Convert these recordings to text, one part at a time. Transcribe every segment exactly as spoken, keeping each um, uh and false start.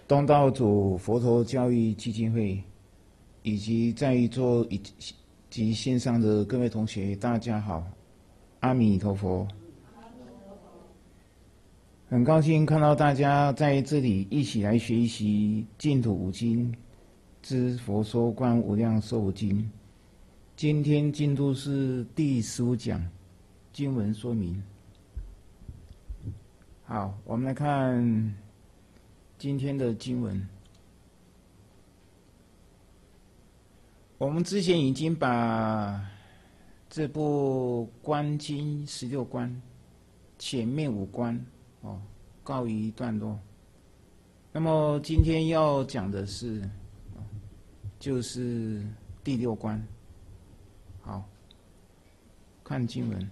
东道主佛陀教育基金会以及在座以及线上的各位同学，大家好，阿弥陀佛。很高兴看到大家在这里一起来学习净土五经之佛说观无量寿无经。今天进度是第十五讲，经文说明。好，我们来看今天的经文。我们之前已经把这部观经十六观前面五观哦告一段落。那么今天要讲的是，就是第六观。好，看经文。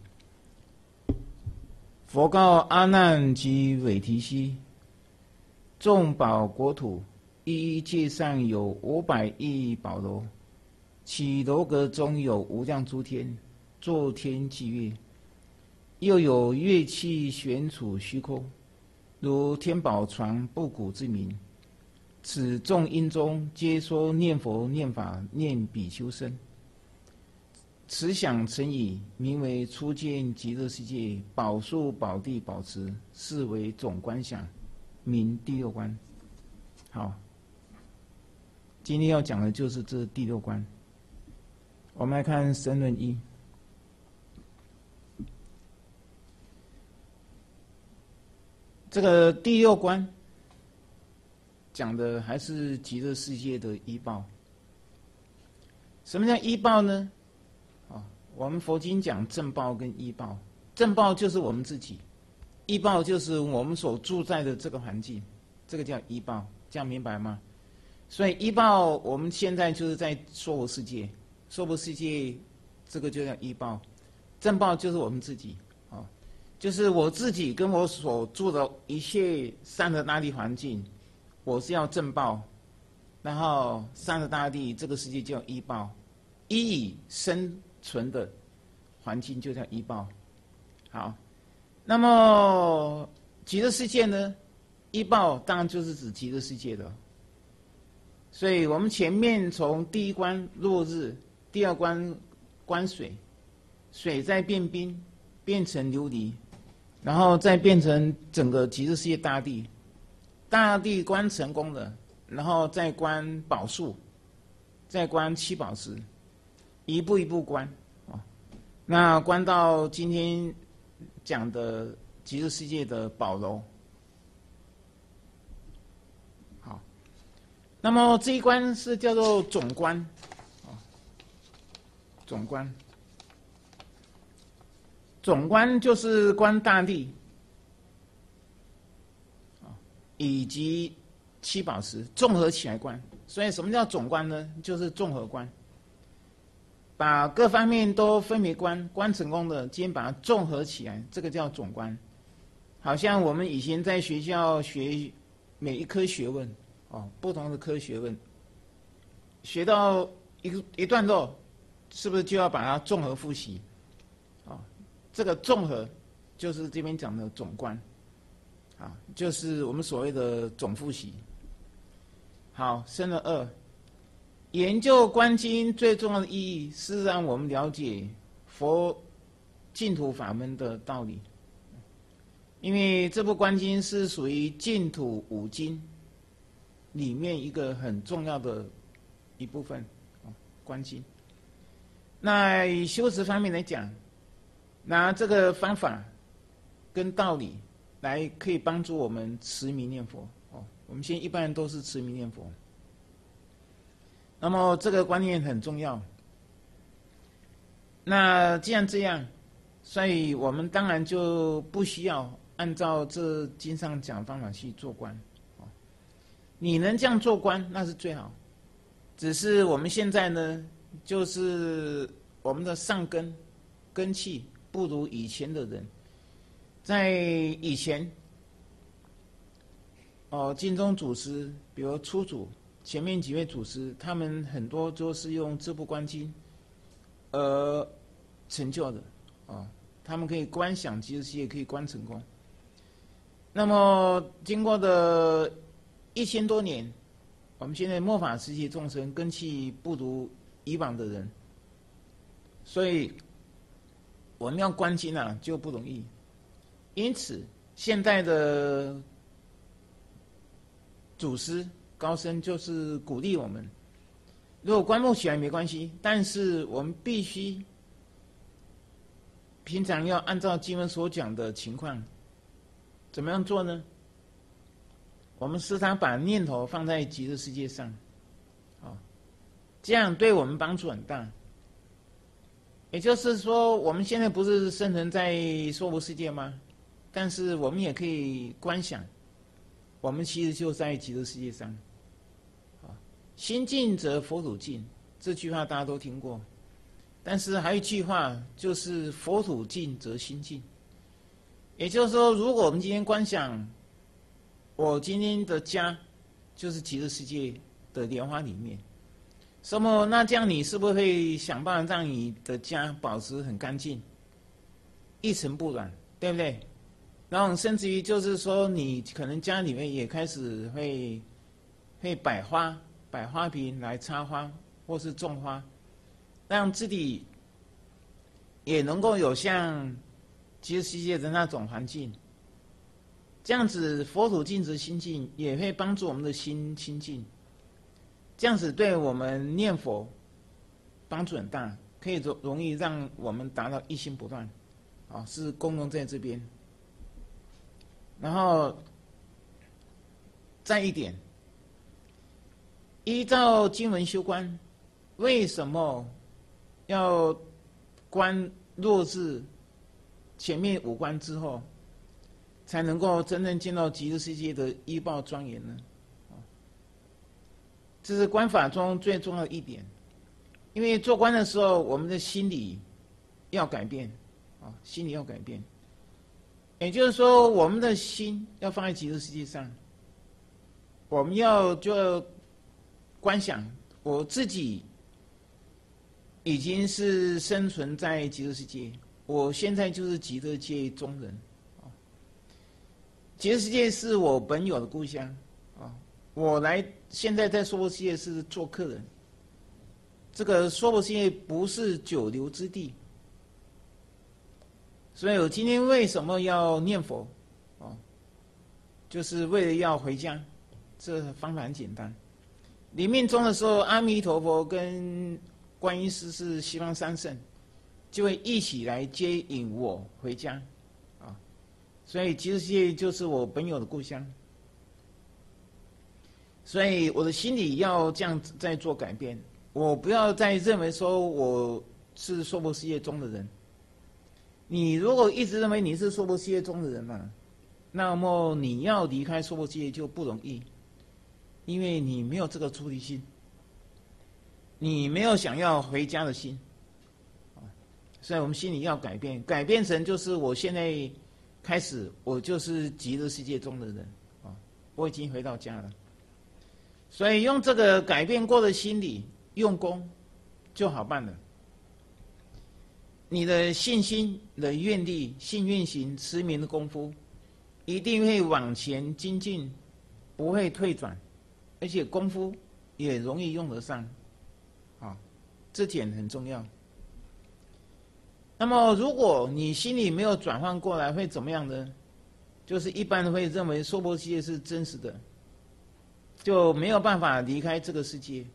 佛告阿难及韦提希：众宝国土，一一界上有五百亿宝楼，其楼阁中有无量诸天，作天伎乐，又有乐器悬处虚空，如天宝传不古之名。此众音中，皆说念佛、念法、念比丘僧。此想成已，名为初见极乐世界宝树宝地宝池，是为总观想，名第六观。好，今天要讲的就是这第六观。我们来看申论一。这个第六观讲的还是极乐世界的依报。什么叫依报呢？我们佛经讲正报跟依报，正报就是我们自己，依报就是我们所住在的这个环境，这个叫依报，这样明白吗？所以依报我们现在就是在娑婆世界，娑婆世界这个就叫依报，正报就是我们自己，哦，就是我自己跟我所住的一切三德大地环境，我是要正报，然后三德大地这个世界叫依报，依以生存的环境就叫依报。好，那么极乐世界呢？依报当然就是指极乐世界的。所以我们前面从第一关落日，第二关观水，水再变冰，变成琉璃，然后再变成整个极乐世界大地，大地观成功了，然后再观宝树，再观七宝池。一步一步观，哦，那观到今天讲的极乐世界的宝楼。好，那么这一关是叫做总观，哦，总观，总观就是观大地，哦，以及七宝池综合起来观。所以什么叫总观呢？就是综合观。把各方面都分别观，观成功的，今天把它综合起来，这个叫总观。好像我们以前在学校学每一科学问，哦，不同的科学问，学到一一段落，是不是就要把它综合复习？哦，这个综合就是这边讲的总观，啊，就是我们所谓的总复习。好，生了二。研究观经最重要的意义是让我们了解佛净土法门的道理，因为这部观经是属于净土五经里面一个很重要的一部分，观经。那以修持方面来讲，拿这个方法跟道理来可以帮助我们持名念佛。哦，我们现在一般人都是持名念佛。那么这个观念很重要。那既然这样，所以我们当然就不需要按照这经上讲的方法去做观。你能这样做观，那是最好。只是我们现在呢，就是我们的上根根器不如以前的人。在以前，哦，经中祖师，比如初祖。前面几位祖师，他们很多都是用这部观经而成就的，哦，他们可以观想极乐世界，可以观成功。那么经过的一千多年，我们现在末法时期众生根器不如以往的人，所以我们要观经啊就不容易。因此，现代的祖师高僧就是鼓励我们，如果观摩起来没关系，但是我们必须平常要按照经文所讲的情况，怎么样做呢？我们时常把念头放在极乐世界上，啊，这样对我们帮助很大。也就是说，我们现在不是生存在娑婆世界吗？但是我们也可以观想，我们其实就在极乐世界上。啊，心净则佛土净，这句话大家都听过。但是还有一句话，就是佛土净则心净。也就是说，如果我们今天观想，我今天的家就是极乐世界的莲花里面，那么那这样你是不是会想办法让你的家保持很干净，一尘不染，对不对？然后甚至于就是说，你可能家里面也开始会会摆花，摆花瓶来插花，或是种花，让自己也能够有像极乐世界的那种环境。这样子，佛土净则心净，也会帮助我们的心清净。这样子对我们念佛帮助很大，可以容容易让我们达到一心不乱。啊，是功用在这边。然后再一点，依照经文修观，为什么要观落至前面五关之后，才能够真正见到极乐世界的依报庄严呢？这是观法中最重要的一点。因为做观的时候，我们的心理要改变，啊，心理要改变。也就是说，我们的心要放在极乐世界上，我们要就观想我自己已经是生存在极乐世界，我现在就是极乐界中人。极乐世界是我本有的故乡啊，我来现在在娑婆世界是做客人。这个娑婆世界不是久留之地，所以我今天为什么要念佛？哦，就是为了要回家。这方法很简单。临命终的时候，阿弥陀佛跟观音师是西方三圣，就会一起来接引我回家。所以极乐世界就是我本有的故乡，所以我的心里要这样在做改变，我不要再认为说我是娑婆世界中的人。你如果一直认为你是娑婆世界中的人嘛，那么你要离开娑婆世界就不容易，因为你没有这个出离心，你没有想要回家的心，所以我们心里要改变，改变成就是我现在开始，我就是极乐世界中的人啊，我已经回到家了。所以用这个改变过的心理用功就好办了。你的信心、你的愿力、信愿行、持名的功夫，一定会往前精进，不会退转，而且功夫也容易用得上，啊，这点很重要。那么，如果你心里没有转换过来，会怎么样呢？就是一般会认为娑婆世界是真实的，就没有办法离开这个世界。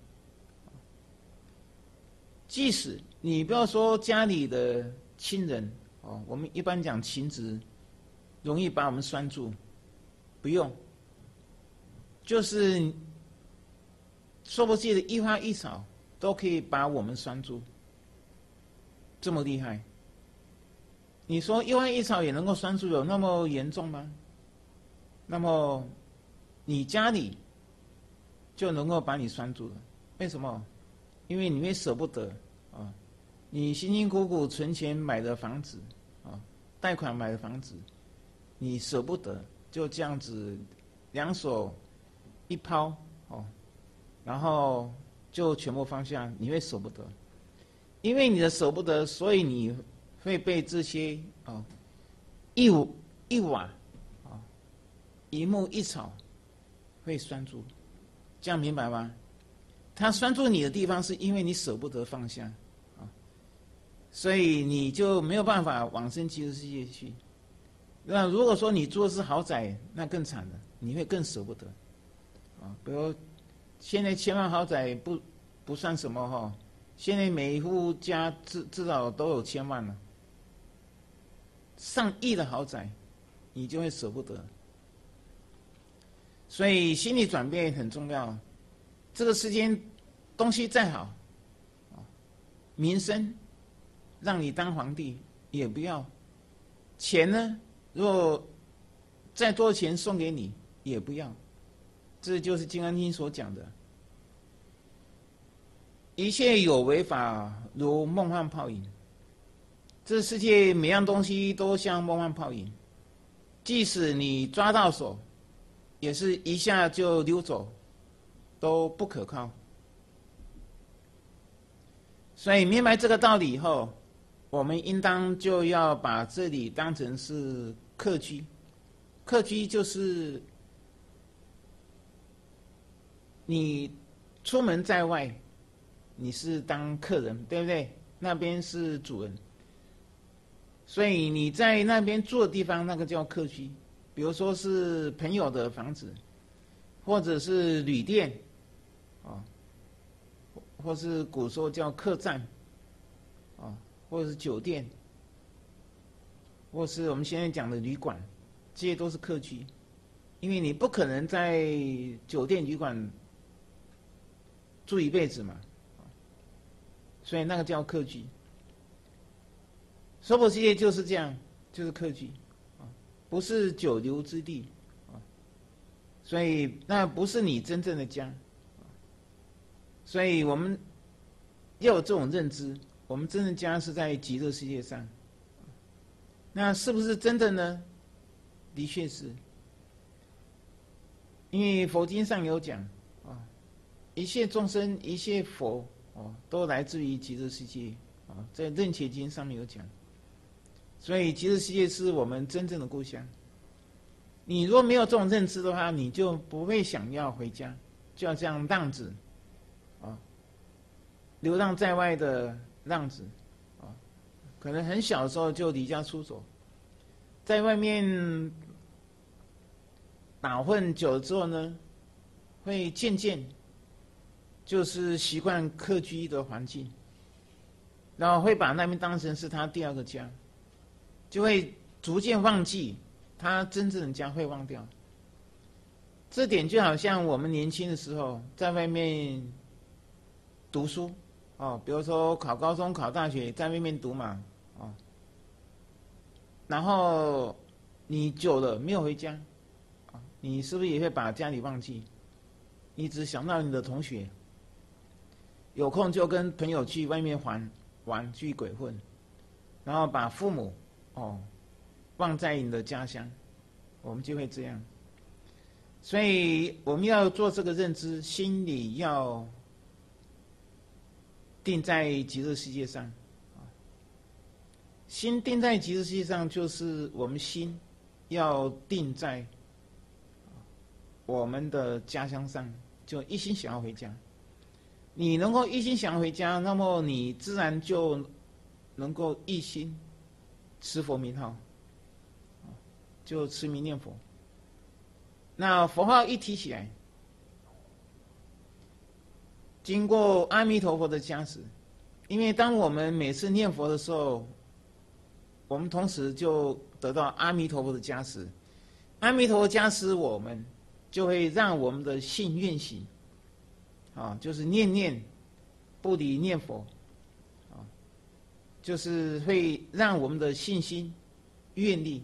即使你不要说家里的亲人哦，我们一般讲情执，容易把我们拴住，不用，就是娑婆世界的一花一草都可以把我们拴住，这么厉害。你说一花一草也能够拴住，有那么严重吗？那么你家里就能够把你拴住了。为什么？因为你会舍不得啊，你辛辛苦苦存钱买的房子啊，贷款买的房子，你舍不得，就这样子两手一抛哦，然后就全部放下，你会舍不得。因为你的舍不得，所以你会被这些啊一一瓦啊一木一草会拴住，这样明白吗？它拴住你的地方，是因为你舍不得放下啊，所以你就没有办法往生极乐世界去。那如果说你住的是豪宅，那更惨了，你会更舍不得啊。比如现在千万豪宅不不算什么哈，现在每一户家至至少都有千万了，上亿的豪宅，你就会舍不得。所以心理转变很重要。这个世间东西再好，名声让你当皇帝也不要，钱呢，如果再多钱送给你也不要。这就是《金刚经》所讲的，一切有为法如梦幻泡影。这世界每样东西都像梦幻泡影，即使你抓到手，也是一下就溜走，都不可靠。所以明白这个道理以后，我们应当就要把这里当成是客居。客居就是你出门在外，你是当客人，对不对？那边是主人，所以你在那边住的地方，那个叫客居。比如说是朋友的房子，或者是旅店，啊，或是古时候叫客栈，啊，或者是酒店，或是我们现在讲的旅馆，这些都是客居。因为你不可能在酒店旅馆住一辈子嘛，所以那个叫客居。娑婆世界就是这样，就是客居，不是久留之地，所以那不是你真正的家。所以我们要有这种认知，我们真正家是在极乐世界上。那是不是真的呢？的确是，因为佛经上有讲啊，一切众生、一切佛哦，都来自于极乐世界啊，在楞伽经上面有讲。所以极乐世界是我们真正的故乡。你若没有这种认知的话，你就不会想要回家，就要这样浪子啊，流浪在外的浪子啊，可能很小的时候就离家出走，在外面打混久了之后呢，会渐渐就是习惯客居的环境，然后会把那边当成是他第二个家，就会逐渐忘记他真正的家，会忘掉。这点就好像我们年轻的时候在外面读书哦，比如说考高中、考大学，在外面读嘛，哦，然后你久了没有回家，啊，你是不是也会把家里忘记？你只想到你的同学，有空就跟朋友去外面玩玩，去鬼混，然后把父母哦忘在你的家乡，我们就会这样。所以我们要做这个认知，心里要定在极乐世界上。心定在极乐世界上，就是我们心要定在我们的家乡上，就一心想要回家。你能够一心想要回家，那么你自然就能够一心持佛名号，就持名念佛。那佛号一提起来，经过阿弥陀佛的加持，因为当我们每次念佛的时候，我们同时就得到阿弥陀佛的加持。阿弥陀佛加持我们，就会让我们的信愿行，啊，就是念念不离念佛，啊，就是会让我们的信心、愿力，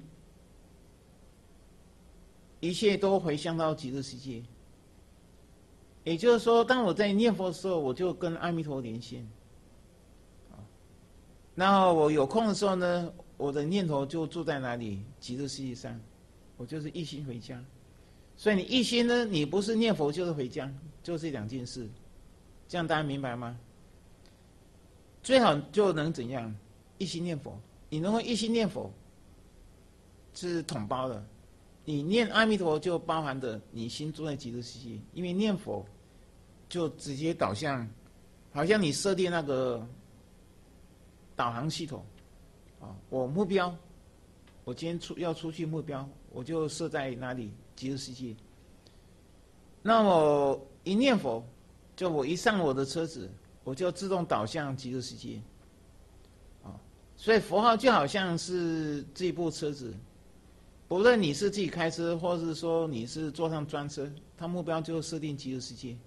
一切都回向到极乐世界。也就是说，当我在念佛的时候，我就跟阿弥陀连线，啊，然后我有空的时候呢，我的念头就住在哪里？极乐世界上，我就是一心回家。所以你一心呢，你不是念佛就是回家，就是两件事。这样大家明白吗？最好就能怎样？一心念佛。你能够一心念佛，是统包的。 你念阿弥陀就包含的你心住在极乐世界，因为念佛就直接导向，好像你设定那个导航系统啊，我目标，我今天出要出去目标，我就设在哪里极乐世界。那我一念佛，就我一上我的车子，我就自动导向极乐世界啊。所以佛号就好像是这部车子。不论你是自己开车，或是说你是坐上专车，它目标就设定极乐世界。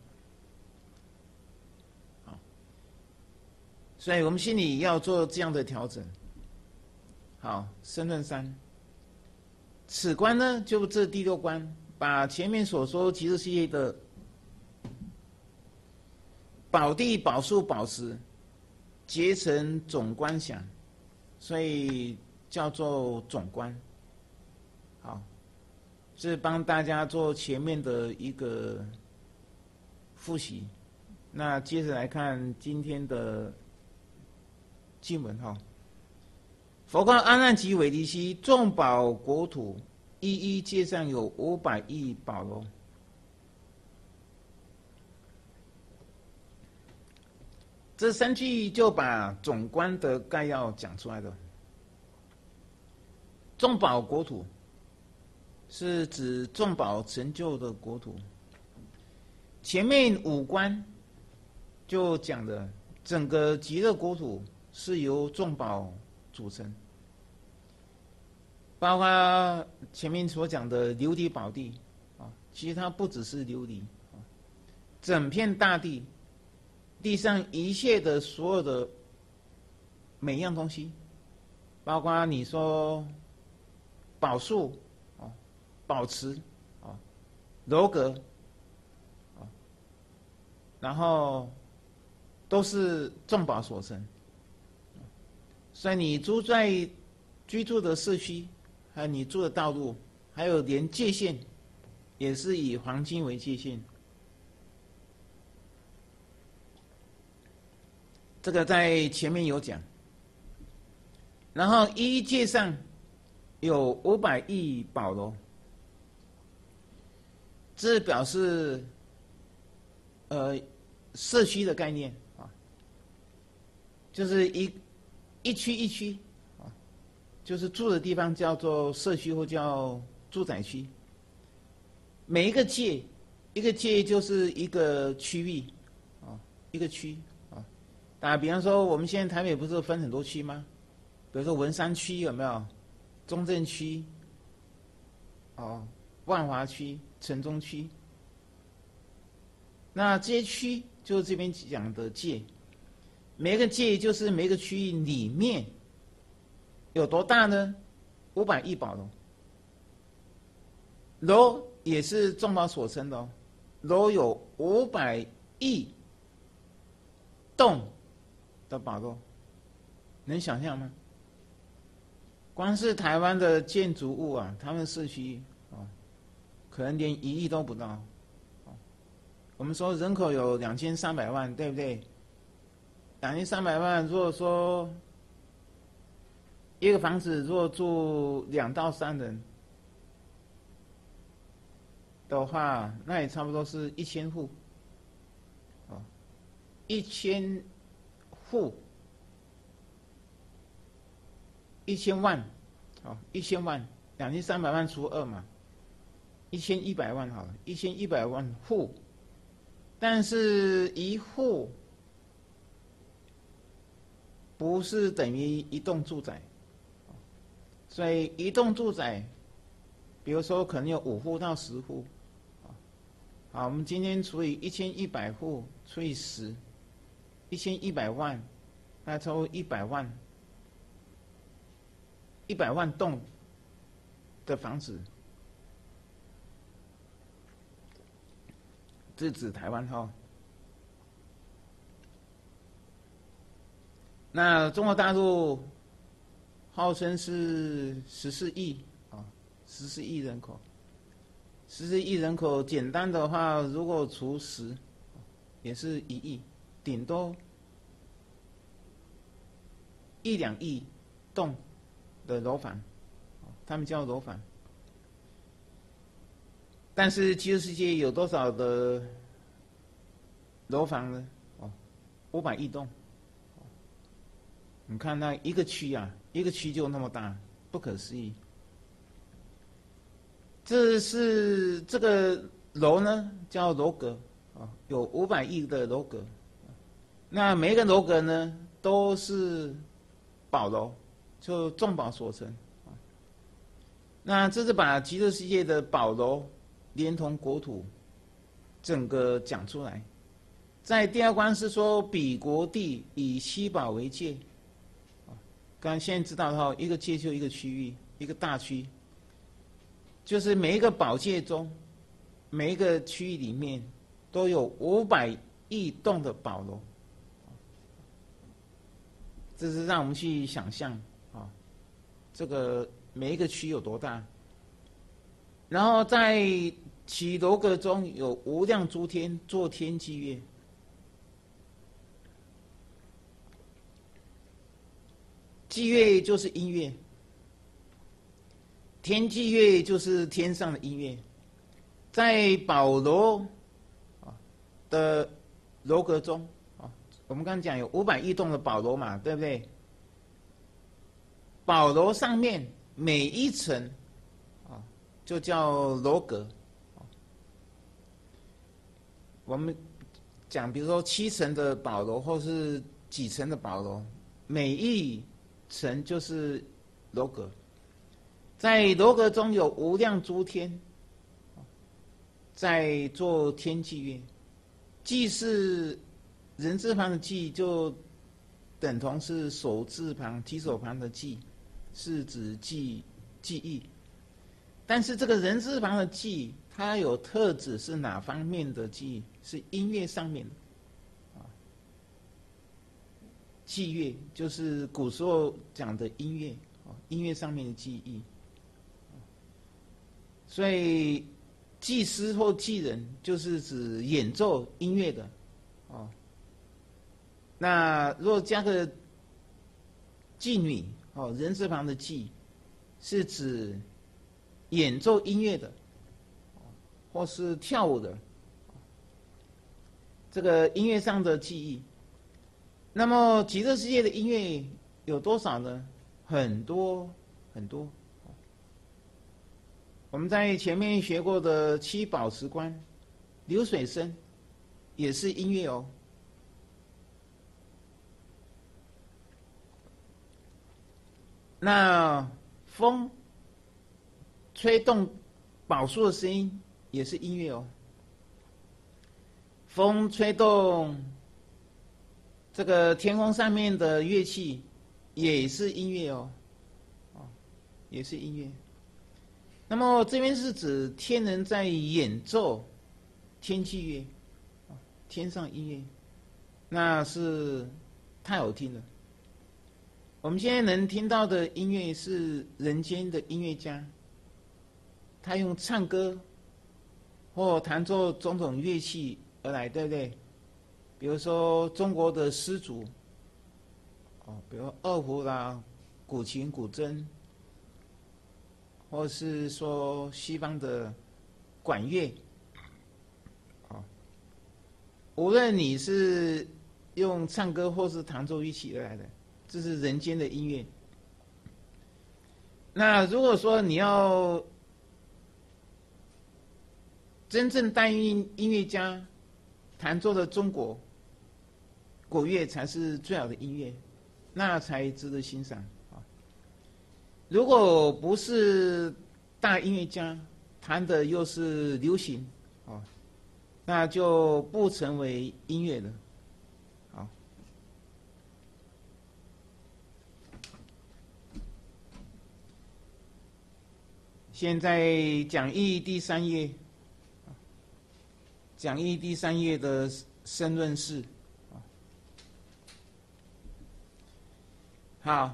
好，所以我们心里要做这样的调整。好，申论三，此观呢，就这第六观，把前面所说极乐世界的宝地、宝树、宝石结成总观想，所以叫做总观。好，是帮大家做前面的一个复习。那接着来看今天的经文哈。佛告阿难及韦提希，众宝国土，一一界上有五百亿宝楼。这三句就把总观的概要讲出来了。众宝国土是指众宝成就的国土。前面五观就讲的整个极乐国土是由众宝组成，包括前面所讲的琉璃宝地啊，其实它不只是琉璃啊，整片大地，地上一切的所有的每一样东西，包括你说宝树。宝池啊，楼阁啊，然后都是众宝所成。所以你住在居住的社区，还有你住的道路，还有连界限，也是以黄金为界限。这个在前面有讲。然后一界上有五百亿宝楼。这表示，呃，社区的概念啊，就是一一区一区啊，就是住的地方叫做社区或叫住宅区。每一个界，一个界就是一个区域啊，一个区啊。打比方说，我们现在台北不是分很多区吗？比如说文山区有没有？中正区，哦。万华区、城中区，那这些区就是这边讲的界，每个界就是每个区域里面有多大呢？五百亿宝楼，楼也是众宝所成的哦，楼有五百亿栋的宝楼，能想象吗？光是台湾的建筑物啊，他们市区可能连一亿都不到。我们说人口有两千三百万，对不对？两千三百万，如果说一个房子如果住两到三人的话，那也差不多是一千户。哦，一千户，一千万，哦，一千万，两千三百万除二嘛。一千一百万好了，一千一百万户，但是一户不是等于一栋住宅，所以一栋住宅，比如说可能有五户到十户，好，我们今天除以一千一百户除以十，一千一百万，那超过一百万，一百万栋的房子。是指台湾哈，那中国大陆号称是十四亿啊，十四亿人口，十四亿人口，简单的话，如果除十，也是一亿，顶多一两亿栋的楼房，他们叫楼房。 但是极乐世界有多少的楼房呢？哦，五百亿栋。你看那一个区啊，一个区就那么大，不可思议。这是这个楼呢，叫楼阁啊，有五百亿的楼阁。那每一个楼阁呢，都是宝楼，就众宝所成。那这是把极乐世界的宝楼连同国土整个讲出来。在第二关是说，彼国地以七宝为界。刚刚现在知道的话，一个界就一个区域，一个大区，就是每一个宝界中，每一个区域里面都有五百亿栋的宝楼。这是让我们去想象啊，这个每一个区有多大。然后在其楼阁中有无量诸天作天伎乐。伎乐就是音乐，天伎乐就是天上的音乐。在宝楼的楼阁中啊，我们刚刚讲有五百亿栋的宝楼嘛，对不对？宝楼上面每一层啊，就叫楼阁。我们讲，比如说七层的宝楼，或是几层的宝楼，每一层就是楼阁。在楼阁中有无量诸天，在做天伎乐。伎是人字旁的伎，就等同是手字旁、提手旁的伎，是指记记忆。但是这个人字旁的伎，它有特指是哪方面的记忆？是音乐上面的。伎乐就是古时候讲的音乐，音乐上面的技艺。所以技师或技人就是指演奏音乐的，哦。那如果加个妓女，哦，人字旁的妓，是指演奏音乐的，或是跳舞的，这个音乐上的技艺。那么极乐世界的音乐有多少呢？很多很多。我们在前面学过的七宝池观、流水声，也是音乐哦。那风吹动宝树的声音也是音乐哦。风吹动这个天空上面的乐器也是音乐哦，哦，也是音乐。那么这边是指天人在演奏天伎乐，天上音乐，那是太好听了。我们现在能听到的音乐是人间的音乐家，他用唱歌或弹奏种种乐器而来，对不对？比如说中国的丝竹，哦，比如二胡啦、古琴、古筝，或是说西方的管乐，哦，无论你是用唱歌或是弹奏乐器而来的，这是人间的音乐。那如果说你要真正带音音乐家弹奏的中国国乐才是最好的音乐，那才值得欣赏啊！如果不是大音乐家弹的又是流行啊，那就不成为音乐了。好，现在讲义第三页，讲义第三页的申论式。好，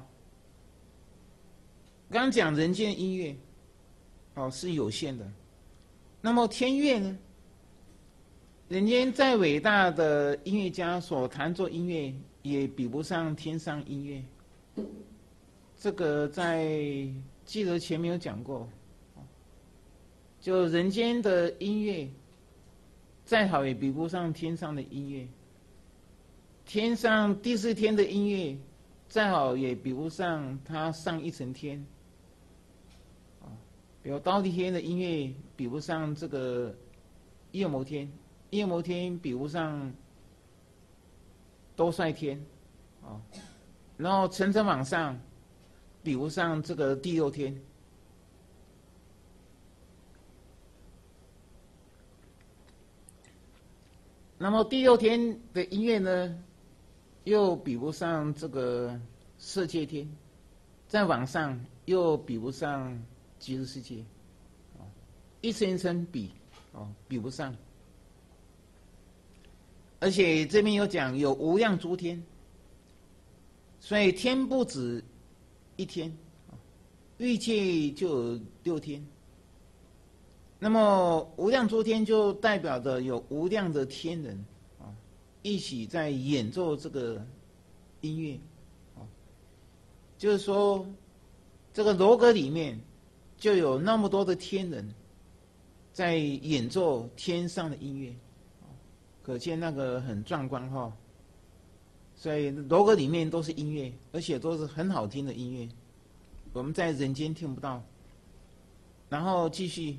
刚刚讲人间音乐，哦是有限的。那么天乐呢？人间再伟大的音乐家所弹奏音乐，也比不上天上音乐。这个在记得前面有讲过。 就人间的音乐，再好也比不上天上的音乐；天上第四天的音乐，再好也比不上它上一层天。啊，比如刀地天的音乐比不上这个夜摩天，夜摩天比不上兜率天，啊，然后层层往上，比不上这个第六天。那么第六天的音乐呢，又比不上这个色界天，再往上又比不上极乐世界，一层一层比，哦，比不上。而且这边有讲有无量诸天，所以天不止一天，欲界就有六天。那么无量诸天就代表的有无量的天人啊，一起在演奏这个音乐，啊，就是说这个楼阁里面就有那么多的天人在演奏天上的音乐，可见那个很壮观哈。所以楼阁里面都是音乐，而且都是很好听的音乐，我们在人间听不到。然后继续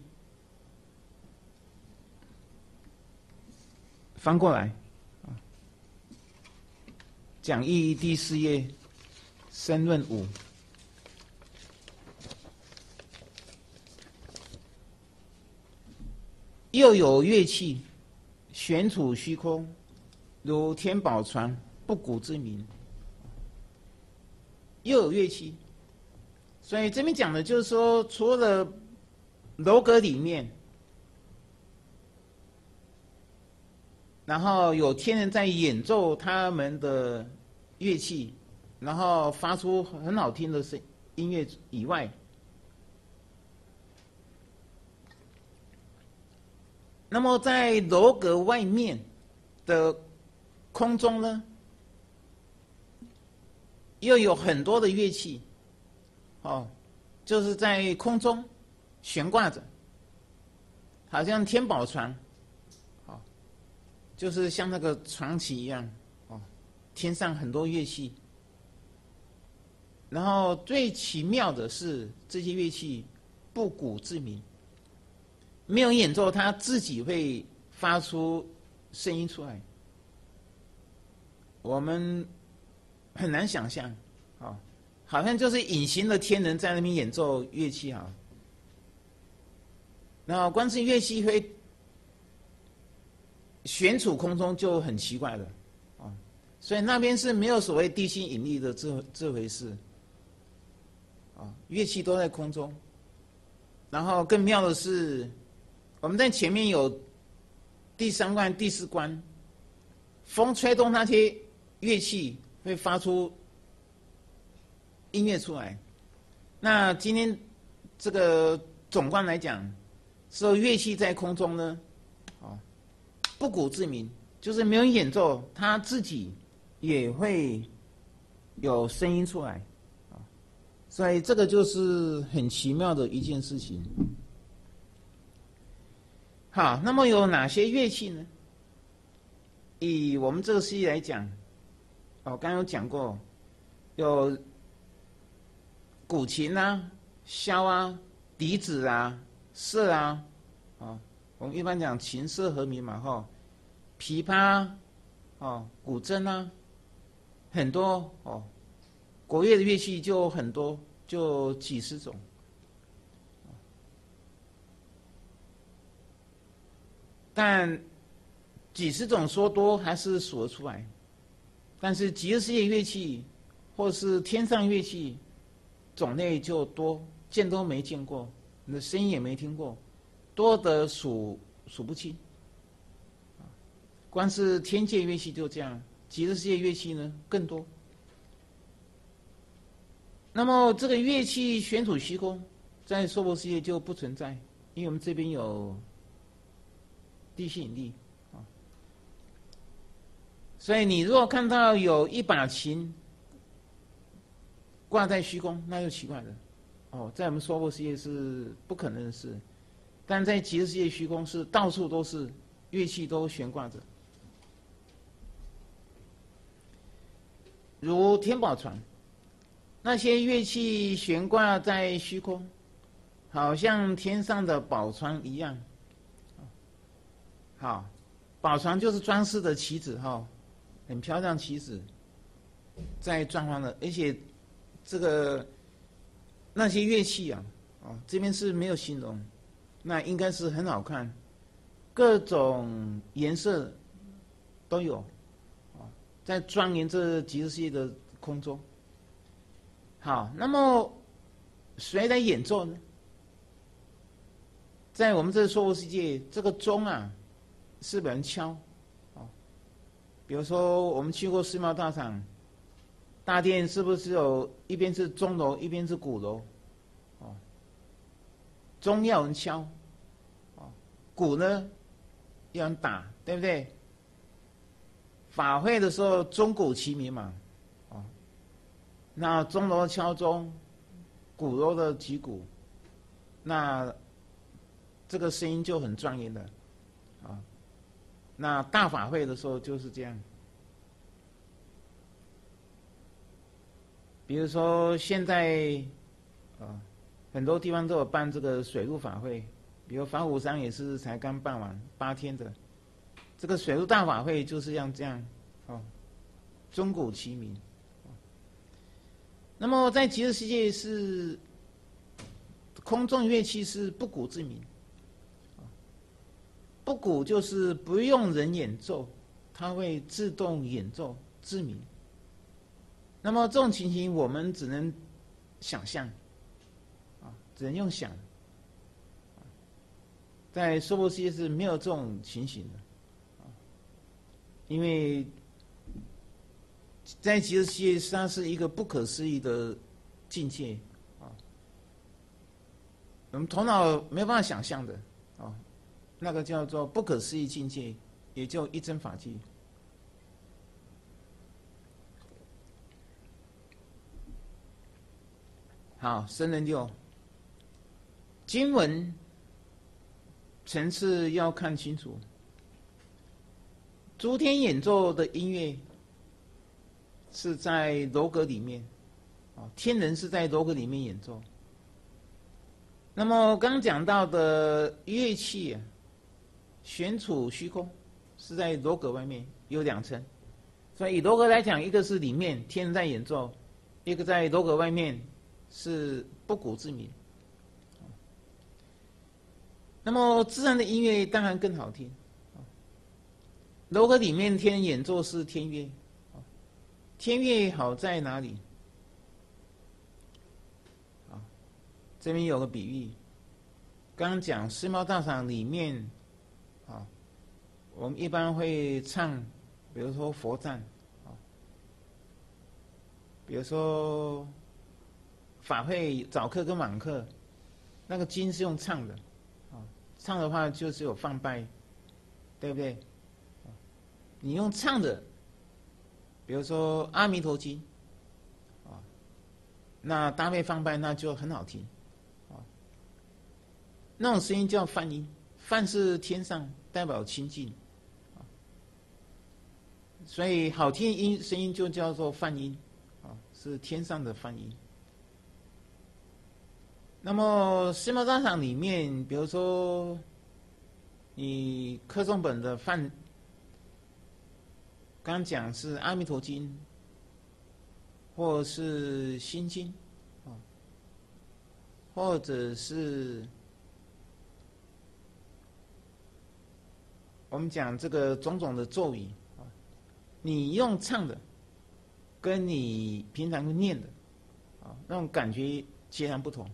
翻过来，讲义第四页，申论五。又有乐器悬处虚空，如天宝船，不鼓之鸣。又有乐器，所以这边讲的就是说，除了楼阁里面，然后有天人在演奏他们的乐器，然后发出很好听的声音乐以外，那么在楼阁外面的空中呢，又有很多的乐器，哦，就是在空中悬挂着，好像天宝船。就是像那个传奇一样，哦，天上很多乐器。然后最奇妙的是，这些乐器不鼓自鸣，没有演奏，它自己会发出声音出来。我们很难想象，哦，好像就是隐形的天人在那边演奏乐器啊。然后光是乐器会悬处空中就很奇怪了，啊，所以那边是没有所谓地心引力的这这回事，啊，乐器都在空中，然后更妙的是，我们在前面有第三关、第四关，风吹动那些乐器会发出音乐出来。那今天这个总观来讲，是乐器在空中呢，不鼓自鸣，就是没有演奏，他自己也会有声音出来，啊，所以这个就是很奇妙的一件事情。好，那么有哪些乐器呢？以我们这个世界来讲，哦，刚刚有讲过，有古琴啊、箫啊、笛子啊、瑟啊，啊。我们一般讲琴瑟和鸣嘛，哈，琵琶，哦，古筝啊，很多哦，国乐的乐器就很多，就几十种。但几十种说多还是数得出来，但是极乐世界乐器或是天上乐器种类就多，见都没见过，你的声音也没听过。多得数数不清，光是天界乐器就这样，极乐世界乐器呢更多。那么这个乐器悬处虚空，在娑婆世界就不存在，因为我们这边有地心引力啊。所以你如果看到有一把琴挂在虚空，那就奇怪了，哦，在我们娑婆世界是不可能的事。 但在极乐世界虚空是到处都是乐器都悬挂着，如天宝船，那些乐器悬挂在虚空，好像天上的宝船一样。好，宝船就是装饰的旗子哈，很漂亮旗子，在装潢的，而且这个那些乐器啊，哦，这边是没有形容，那应该是很好看，各种颜色都有，啊，在庄严这极乐世界的空中。好，那么谁来演奏呢？在我们这娑婆世界，这个钟啊，是人敲，哦，比如说我们去过寺庙大场，大殿是不是有一边是钟楼，一边是鼓楼？哦，钟要人敲，哦，鼓呢要人打，对不对？法会的时候钟鼓齐鸣嘛，哦，那钟楼敲钟，鼓楼的击鼓，那这个声音就很庄严的，啊，那大法会的时候就是这样。比如说现在，啊，很多地方都有办这个水陆法会，比如法鼓山也是才刚办完八天的，这个水陆大法会就是像这样，哦，钟鼓齐鸣。那么在极乐世界是空中乐器是不鼓自鸣，不鼓就是不用人演奏，它会自动演奏自鸣。那么这种情形我们只能想象，啊，只能用想，在娑婆世界是没有这种情形的，因为在极乐世界它是一个不可思议的境界啊，我们头脑没有办法想象的啊，那个叫做不可思议境界，也叫一真法界。好，僧人六，经文层次要看清楚。诸天演奏的音乐是在楼阁里面，啊，天人是在楼阁里面演奏。那么刚讲到的乐器啊，悬处虚空，是在楼阁外面，有两层。所以以楼阁来讲，一个是里面天人在演奏，一个在楼阁外面是不鼓自鸣。那么自然的音乐当然更好听。楼阁里面天人演奏是天乐，天乐好在哪里？啊，这边有个比喻，刚刚讲寺庙大场里面，啊，我们一般会唱，比如说佛赞，啊，比如说法会早课跟晚课，那个经是用唱的，啊，唱的话就是有放拜，对不对？你用唱的，比如说《阿弥陀经》，啊，那搭配放拜，那就很好听，啊，那种声音叫梵音，梵是天上，代表清净，啊，所以好听的音声音就叫做梵音，啊，是天上的梵音。那么寺庙大场里面，比如说你课诵本的梵。刚讲是《阿弥陀经》，或是《心经》，或者是我们讲这个种种的咒语，你用唱的，跟你平常念的，啊，那种感觉截然不同。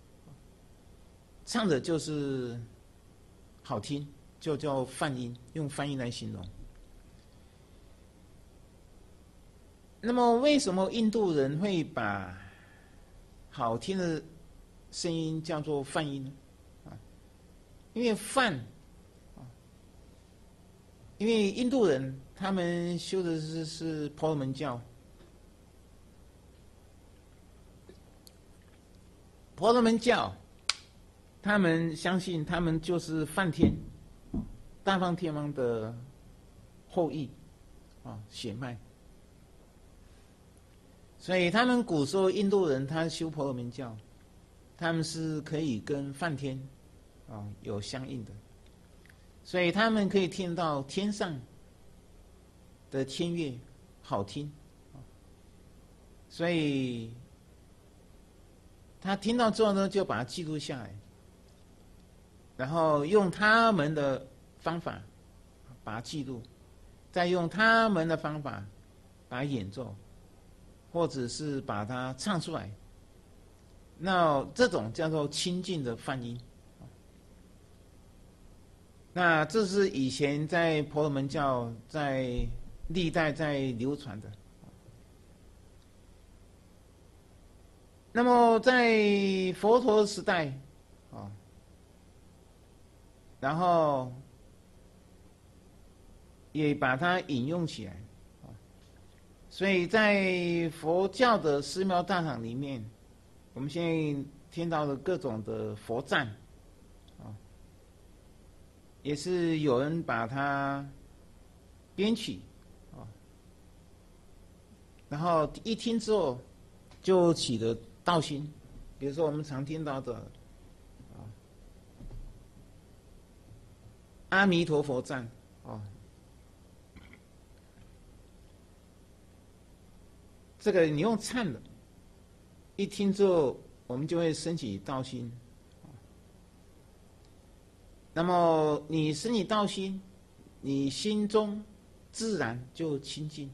唱的就是好听，就叫梵音，用梵音来形容。那么，为什么印度人会把好听的声音叫做梵音呢？啊，因为梵，啊，因为印度人他们修的是是婆罗门教，婆罗门教他们相信他们就是梵天，大梵天王的后裔啊，血脉。所以他们古时候印度人他修婆罗门教，他们是可以跟梵天啊有相应的，所以他们可以听到天上的天乐好听，所以他听到之后呢，就把它记录下来，然后用他们的方法把它记录，再用他们的方法把它演奏，或者是把它唱出来。那这种叫做亲近的梵音。那这是以前在婆罗门教在历代在流传的。那么在佛陀时代啊，然后也把它引用起来啊，所以在佛教的寺庙大堂里面，我们现在听到的各种的佛赞啊，也是有人把它编曲啊，然后一听之后就起了道心。比如说我们常听到的啊，阿弥陀佛赞啊，这个你用唱的，一听之后我们就会升起道心。那么你升起道心，你心中自然就清净。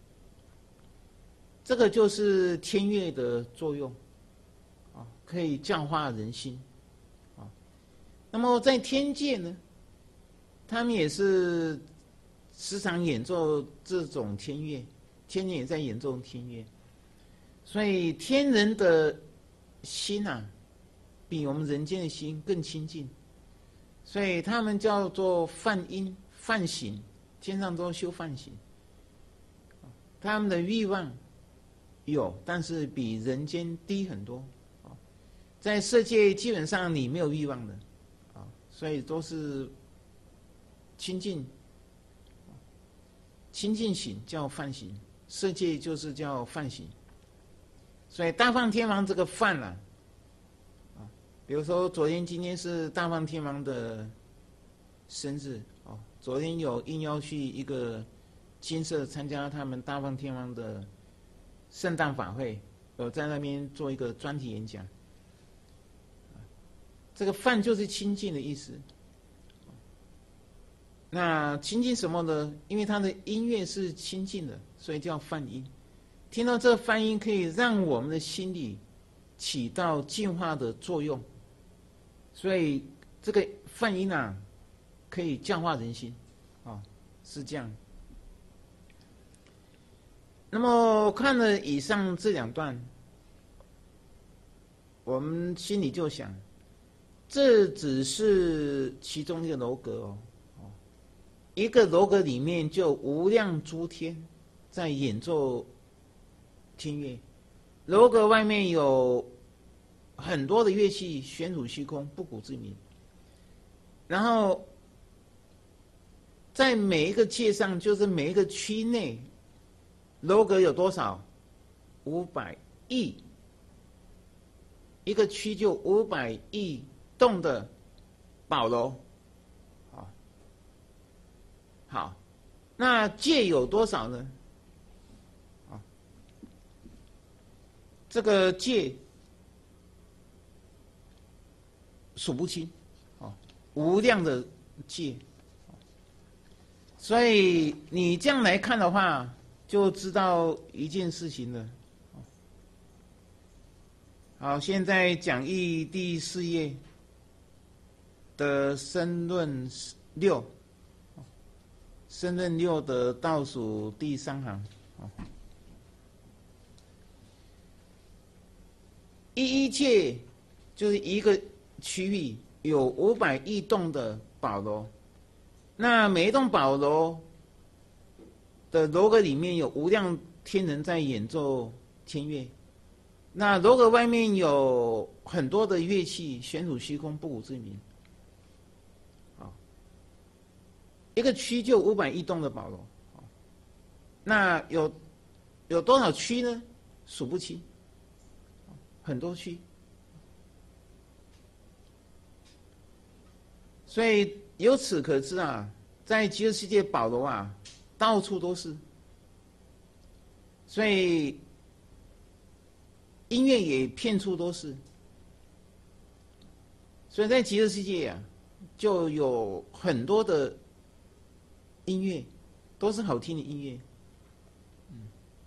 这个就是天乐的作用啊，可以教化人心啊。那么在天界呢，他们也是时常演奏这种天乐，天人也在演奏天乐，所以天人的心啊，比我们人间的心更亲近，所以他们叫做梵音、梵行，天上都修梵行，他们的欲望有，但是比人间低很多。在色界基本上你没有欲望的，所以都是清净，清净行叫梵行，色界就是叫梵行。所以大梵天王这个梵啊，比如说昨天、今天是大梵天王的生日哦，昨天有应邀去一个金色参加他们大梵天王的圣诞法会，有在那边做一个专题演讲。这个梵就是亲近的意思。那亲近什么呢？因为它的音乐是亲近的，所以叫梵音。听到这个梵音，可以让我们的心里起到净化的作用，所以这个梵音啊，可以教化人心，啊、哦，是这样。那么看了以上这两段，我们心里就想，这只是其中一个楼阁哦，哦，一个楼阁里面就无量诸天在演奏天乐，楼阁外面有很多的乐器悬入虚空，不鼓自鸣。然后在每一个界上，就是每一个区内，楼阁有多少？五百亿，一个区就五百亿栋的宝楼。好，好，那界有多少呢？这个界数不清，哦，无量的界，所以你这样来看的话，就知道一件事情了。好，现在讲义第四页的申论六，申论六的倒数第三行。一一界就是一个区域有五百亿栋的宝楼，那每一栋宝楼的楼阁里面有无量天人在演奏天乐， 那如果外面有很多的乐器，悬属虚空，不古之名。啊，一个区就五百亿栋的宝楼，那有有多少区呢？数不清，很多区。所以由此可知啊，在极乐世界宝楼啊，到处都是。所以音乐也遍处都是。所以在极乐世界啊，就有很多的音乐，都是好听的音乐。嗯，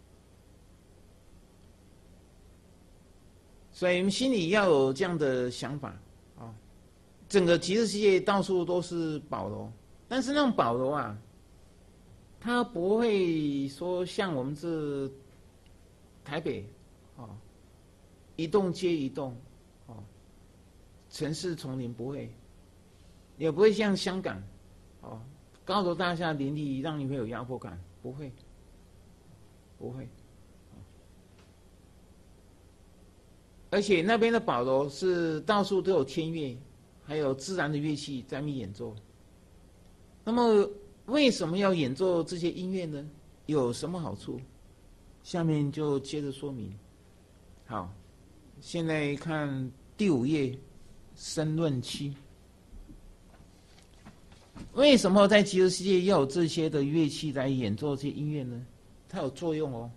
所以我们心里要有这样的想法啊，整个极乐世界到处都是宝楼，但是那种宝楼啊，它不会说像我们这台北啊，一栋接一栋，哦，城市丛林不会，也不会像香港，哦，高楼大厦林立，让你会有压迫感，不会，不会。而且那边的宝楼是到处都有天乐，还有自然的乐器在那边演奏。那么为什么要演奏这些音乐呢？有什么好处？下面就接着说明。好，现在看第五页，申论七。为什么在极乐世界要有这些的乐器来演奏这些音乐呢？它有作用哦。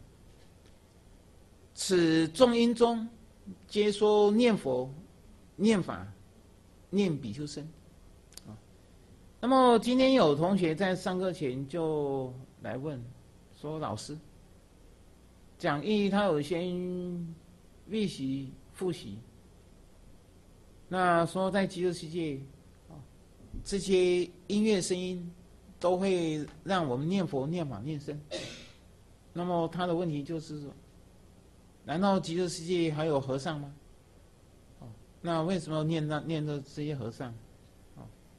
此众音中，皆说念佛、念法、念比丘僧。那么今天有同学在上课前就来问说：“老师，讲义他有先预习、复习，那说在极乐世界，这些音乐声音都会让我们念佛、念法、念僧。那么他的问题就是说，难道极乐世界还有和尚吗？哦，那为什么要念那念着这些和尚？哦，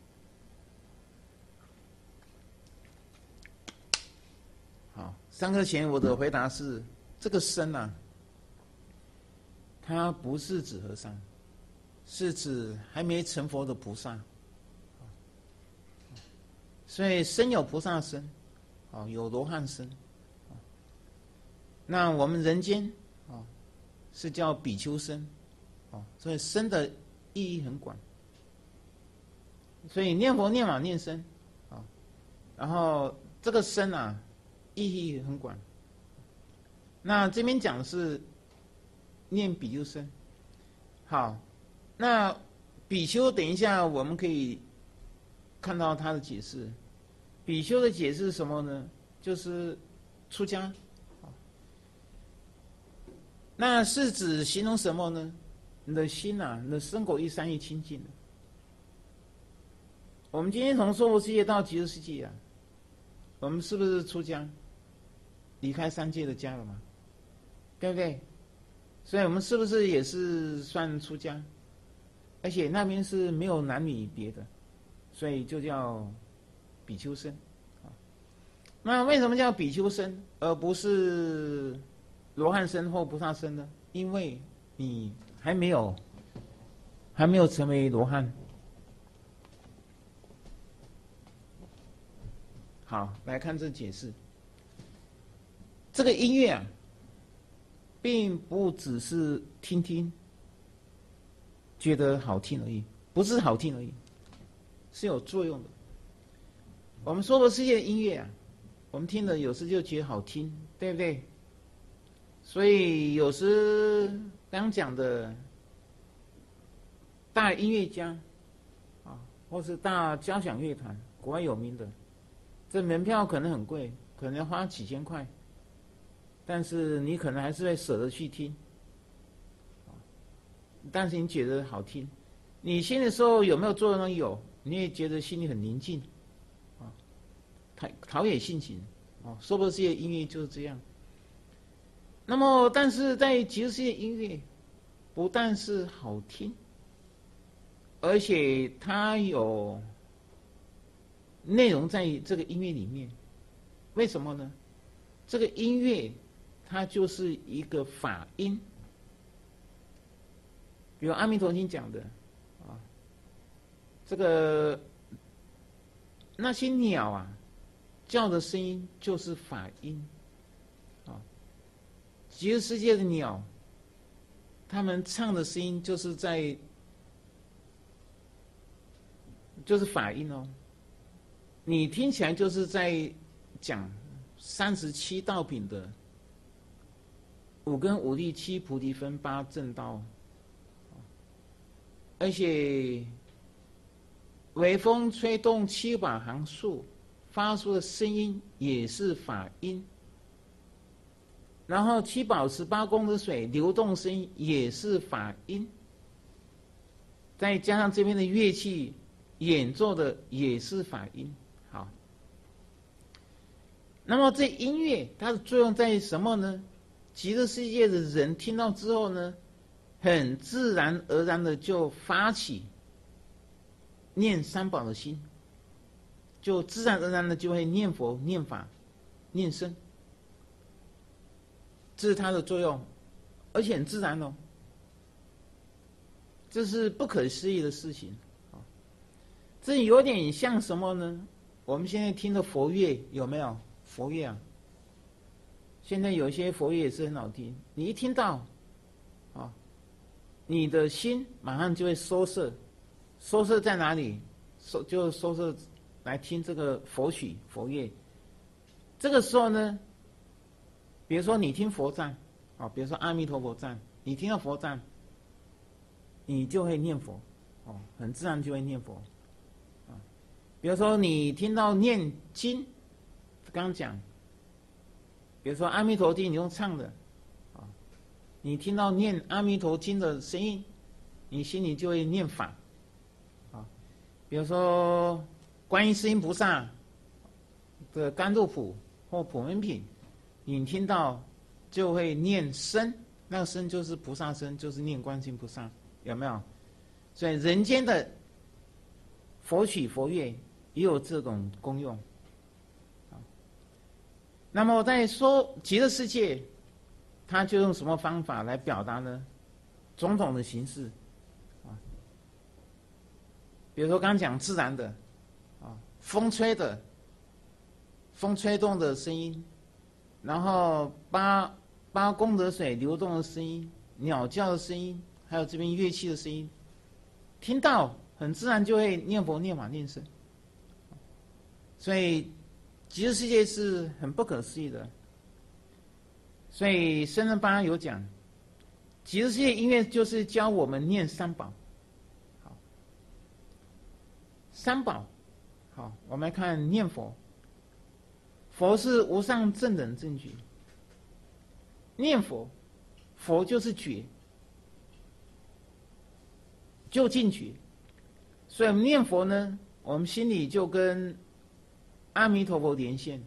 好，上课前我的回答是：这个僧啊，它不是指和尚，是指还没成佛的菩萨。所以僧有菩萨僧，哦，有罗汉僧。那我们人间哦，是叫比丘僧，哦，所以僧的意义很广。所以念佛、念法、念僧，啊，然后这个僧啊，意义很广。那这边讲的是念比丘僧。好，那比丘等一下我们可以看到他的解释。比丘的解释是什么呢？就是出家。那是指形容什么呢？你的心啊，你的身口意三业清净了。我们今天从娑婆世界到极乐世界啊，我们是不是出家？离开三界的家了嘛？对不对？所以我们是不是也是算出家？而且那边是没有男女别的，所以就叫比丘僧。那为什么叫比丘僧，而不是罗汉僧或菩萨僧呢？因为你还没有还没有成为罗汉。好，来看这解释。这个音乐啊，并不只是听听觉得好听而已，不是好听而已，是有作用的。我们娑婆世界的音乐啊，我们听了有时就觉得好听，对不对？所以有时刚讲的大音乐家啊，或是大交响乐团，国外有名的，这门票可能很贵，可能要花几千块，但是你可能还是会舍得去听，但是你觉得好听，你听的时候有没有作用呢？有，你也觉得心里很宁静，啊，陶陶冶性情，哦，娑婆世界音乐就是这样。那么，但是在极乐世界音乐，不但是好听，而且它有内容在这个音乐里面。为什么呢？这个音乐它就是一个法音， 比如《阿弥陀经》讲的啊，这个那些鸟啊叫的声音就是法音啊，极乐世界的鸟，他们唱的声音就是在就是法音哦，你听起来就是在讲三十七道品的五根五力七菩提分八正道，而且微风吹动七把行树发出的声音也是法音，然后七宝十八功德水流动声音也是法音，再加上这边的乐器演奏的也是法音。好，那么这音乐它的作用在于什么呢？极乐世界的人听到之后呢，很自然而然的就发起念三宝的心，就自然而然的就会念佛、念法、念僧，这是它的作用，而且很自然哦，这是不可思议的事情。这有点像什么呢？我们现在听的佛乐有没有？佛乐啊，现在有一些佛乐也是很好听，你一听到，啊，你的心马上就会收摄，收摄在哪里？收就收摄来听这个佛曲佛乐。这个时候呢，比如说你听佛赞，啊，比如说阿弥陀佛赞，你听到佛赞，你就会念佛，哦，很自然就会念佛。比如说你听到念经，刚刚讲，比如说《阿弥陀经》，你用唱的，啊，你听到念《阿弥陀经》的声音，你心里就会念法，啊，比如说观音世音菩萨的甘露谱或普门品，你听到就会念声，那个声就是菩萨声，就是念观世音菩萨，有没有？所以人间的佛曲佛乐也有这种功用。那么在说极乐世界，他就用什么方法来表达呢？种种的形式，啊，比如说刚刚讲自然的，啊，风吹的，风吹动的声音，然后八八功德水流动的声音，鸟叫的声音，还有这边乐器的声音，听到很自然就会念佛、念法、念僧。所以极乐世界是很不可思议的。所以僧人巴有讲，极乐世界音乐就是教我们念三宝。好，三宝，好，我们来看念佛。佛是无上正等正觉，念佛，佛就是觉，就近觉。所以我们念佛呢，我们心里就跟阿弥陀佛连线，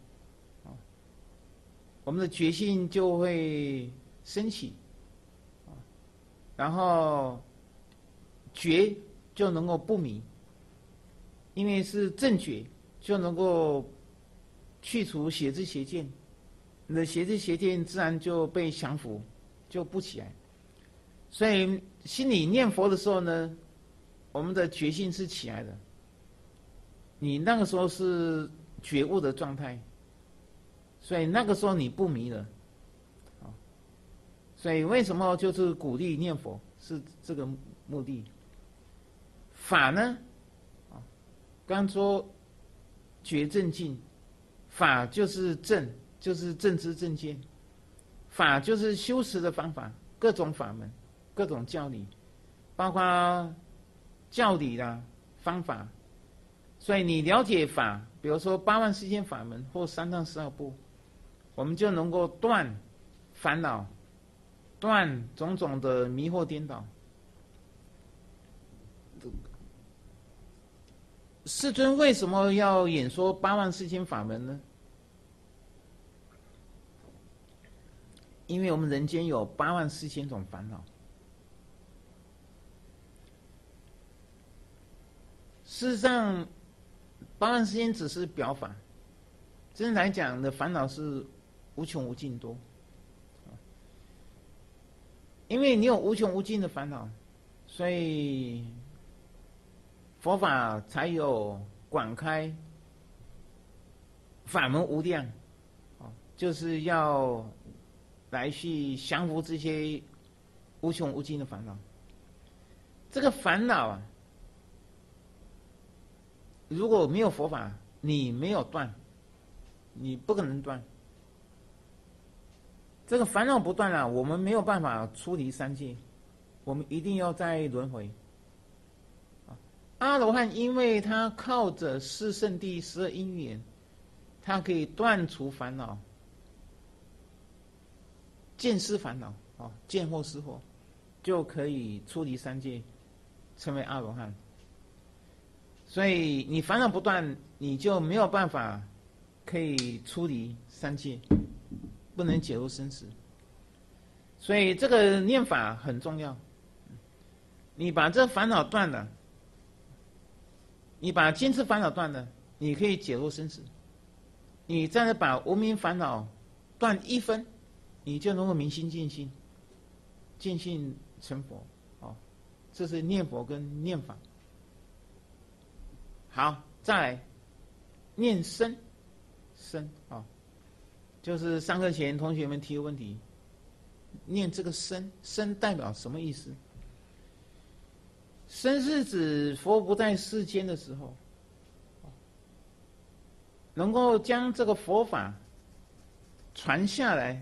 我们的觉性就会升起，然后觉就能够不迷，因为是正觉，就能够去除邪知邪见，你的邪知邪见自然就被降服，就不起来。所以心里念佛的时候呢，我们的觉性是起来的，你那个时候是觉悟的状态，所以那个时候你不迷了，所以为什么就是鼓励念佛是这个目的。法呢，刚说觉正境，法就是正，就是正知正见，法就是修持的方法，各种法门，各种教理，包括教理啦、方法。所以你了解法，比如说八万四千法门或三藏十二部，我们就能够断烦恼，断种种的迷惑颠倒。世尊为什么要演说八万四千法门呢？因为我们人间有八万四千种烦恼。事实上，八万四千只是表法，真正来讲的烦恼是无穷无尽多。因为你有无穷无尽的烦恼， 所以佛法才有广开法门无量，就是要来去降服这些无穷无尽的烦恼。这个烦恼啊，如果没有佛法，你没有断，你不可能断。这个烦恼不断啊，我们没有办法出离三界，我们一定要再轮回。阿罗汉因为他靠着四圣谛十二因缘，他可以断除烦恼，见思烦恼啊，见惑思惑，就可以出离三界，成为阿罗汉。所以你烦恼不断，你就没有办法可以出离三界，不能解入生死。所以这个念法很重要。你把这烦恼断了，你把见思烦恼断了，你可以解入生死。你再把无明烦恼断一分，你就能够明心见性，见性成佛。哦，这是念佛跟念法。好，再来念身，身啊、哦，就是上课前同学们提的问题。念这个身，身代表什么意思？身是指佛不在世间的时候，能够将这个佛法传下来，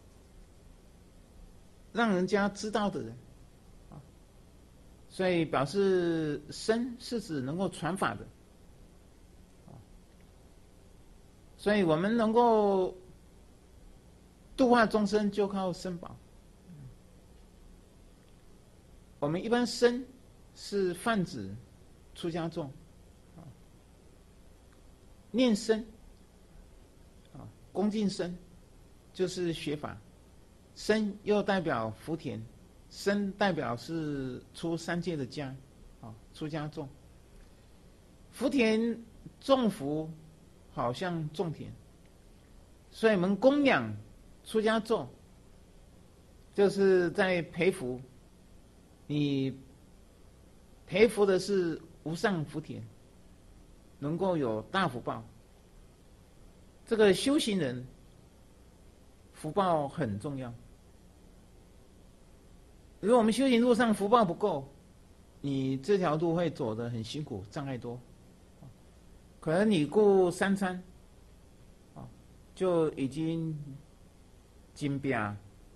让人家知道的人，所以表示身是指能够传法的，所以我们能够度化众生就靠身宝。我们一般身是泛指出家众，念身啊，恭敬身就是学法，身又代表福田，身代表是出三界的家啊，出家众。福田种福好像种田，所以我们供养出家众，就是在培福。你培福的是无上福田，能够有大福报。这个修行人福报很重要。如果我们修行路上福报不够，你这条路会走得很辛苦，障碍多。可能你顾三餐，就已经金边啊，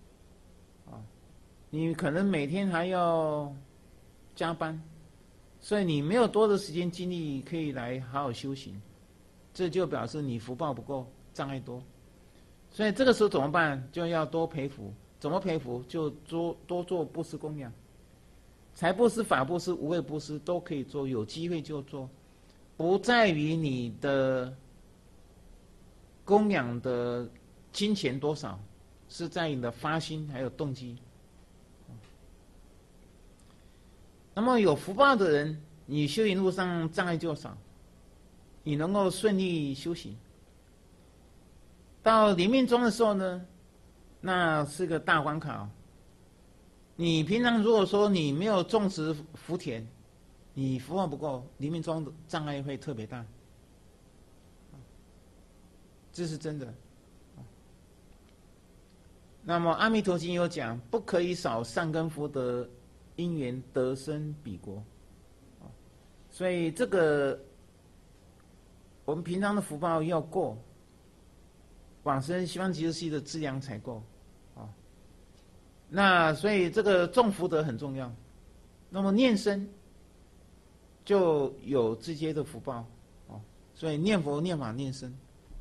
你可能每天还要加班，所以你没有多的时间精力可以来好好修行，这就表示你福报不够，障碍多。所以这个时候怎么办？就要多培福。怎么培福？就多多做布施供养，财布施、法布施、无畏布施都可以做，有机会就做，不在于你的供养的金钱多少，是在你的发心还有动机。那么有福报的人，你修行路上障碍就少，你能够顺利修行。到临命终的时候呢，那是个大关卡。你平常如果说你没有种植福田，你福报不够，临命终的障碍会特别大，这是真的。那么阿弥陀经有讲，不可以少善根福德因缘得生彼国，所以这个我们平常的福报要够，往生西方极乐世界的资粮才够啊。那所以这个种福德很重要。那么念身就有直接的福报啊，所以念佛、念法、念身。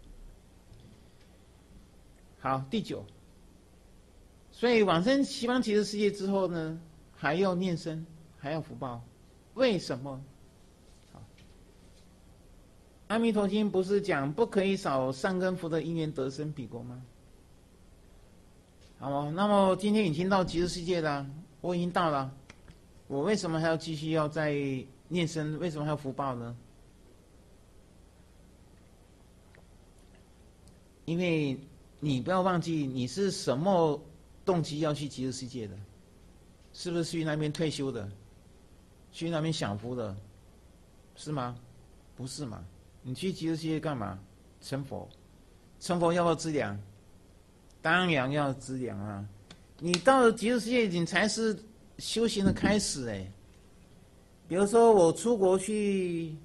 好，第九，所以往生西方极乐世界之后呢，还要念身，还要福报，为什么？阿弥陀经不是讲不可以少善根福德因缘得生彼国吗？好，那么今天已经到极乐世界了，我已经到了，我为什么还要继续要再念身？为什么还要福报呢？因为你不要忘记，你是什么动机要去极乐世界的？是不是去那边退休的？ 去那边享福的，是吗？不是嘛？你去极乐世界干嘛？成佛，成佛要不要资粮？当然要资粮啊！你到了极乐世界，你才是修行的开始哎。比如说我出国去，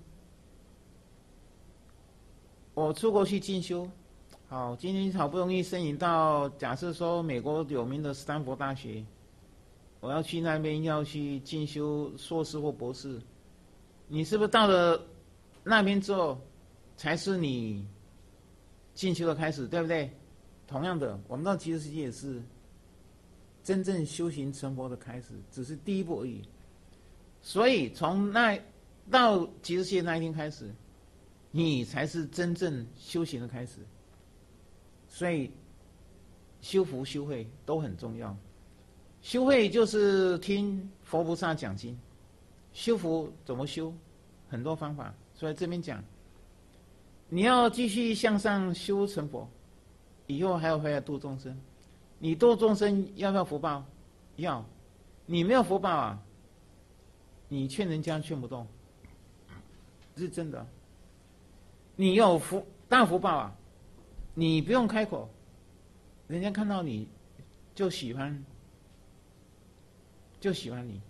我出国去进修，好，今天好不容易申请到，假设说美国有名的斯坦福大学，我要去那边要去进修硕士或博士，你是不是到了那边之后，才是你进修的开始，对不对？同样的，我们到极乐世界也是真正修行成佛的开始，只是第一步而已。所以从那到极乐世界那一天开始，你才是真正修行的开始。所以修福修慧都很重要。修慧就是听佛菩萨讲经，修福怎么修？很多方法。所以这边讲，你要继续向上修成佛，以后还要回来度众生。你度众生要不要福报？要。你没有福报啊，你劝人家劝不动，这是真的。你有福大福报啊，你不用开口，人家看到你就喜欢，就喜欢你。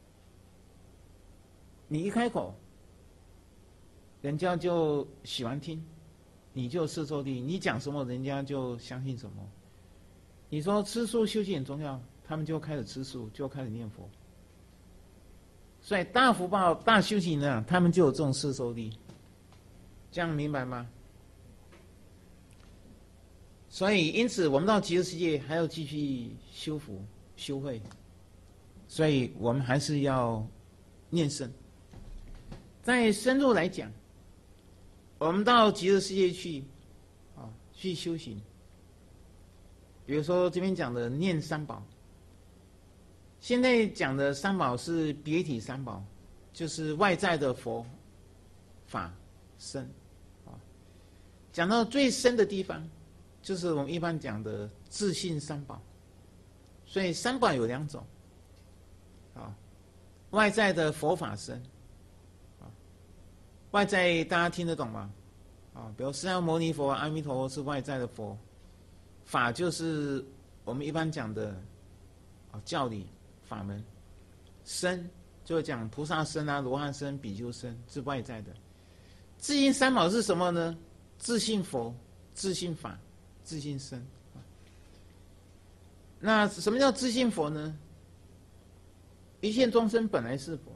你一开口，人家就喜欢听，你就摄受力，你讲什么，人家就相信什么。你说吃素修行很重要，他们就开始吃素，就开始念佛。所以大福报、大修行呢，他们就有这种摄受力。这样明白吗？所以，因此我们到极乐世界还要继续修福、修慧，所以我们还是要念圣。再深入来讲，我们到极乐世界去，啊，去修行。比如说这边讲的念三宝，现在讲的三宝是别体三宝，就是外在的佛、法、僧。啊，讲到最深的地方，就是我们一般讲的自性三宝。所以三宝有两种，啊，外在的佛法僧，啊，外在大家听得懂吗？啊，比如释迦牟尼佛、阿弥陀佛是外在的佛。法就是我们一般讲的教理法门，僧就讲菩萨僧啊、罗汉僧、比丘僧是外在的。自性三宝是什么呢？自性佛、自性法、自性僧。那什么叫自性佛呢？一切众生本来是佛，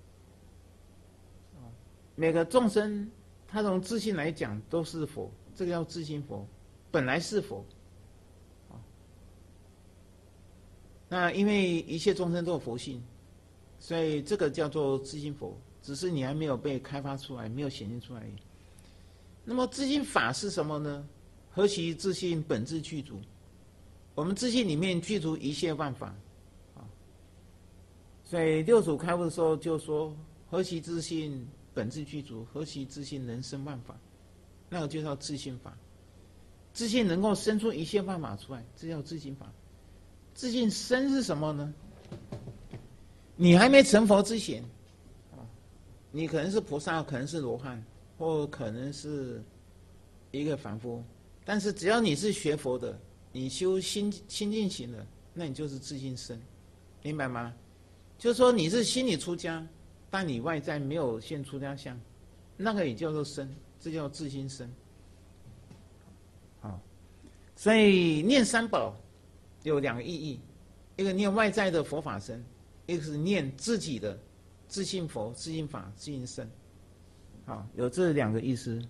每个众生他从自性来讲都是佛，这个叫自性佛，本来是佛。那因为一切众生都有佛性，所以这个叫做自性佛，只是你还没有被开发出来，没有显现出来而已。那么自性法是什么呢？何其自性本自具足，我们自性里面具足一切万法，啊，所以六祖开悟的时候就说：何其自性本自具足，何其自性能生万法，那个就叫自性法。自性能够生出一切万法出来，这叫自性法。自性身是什么呢？你还没成佛之前，你可能是菩萨，可能是罗汉，或可能是一个凡夫，但是只要你是学佛的，你修心心净行的，那你就是自性身，明白吗？就是说你是心里出家，但你外在没有现出家相，那个也叫做身，这叫自性身。好，所以念三宝有两个意义，一个念外在的佛法僧，一个是念自己的自性佛、自性法、自性僧。好，有这两个意思。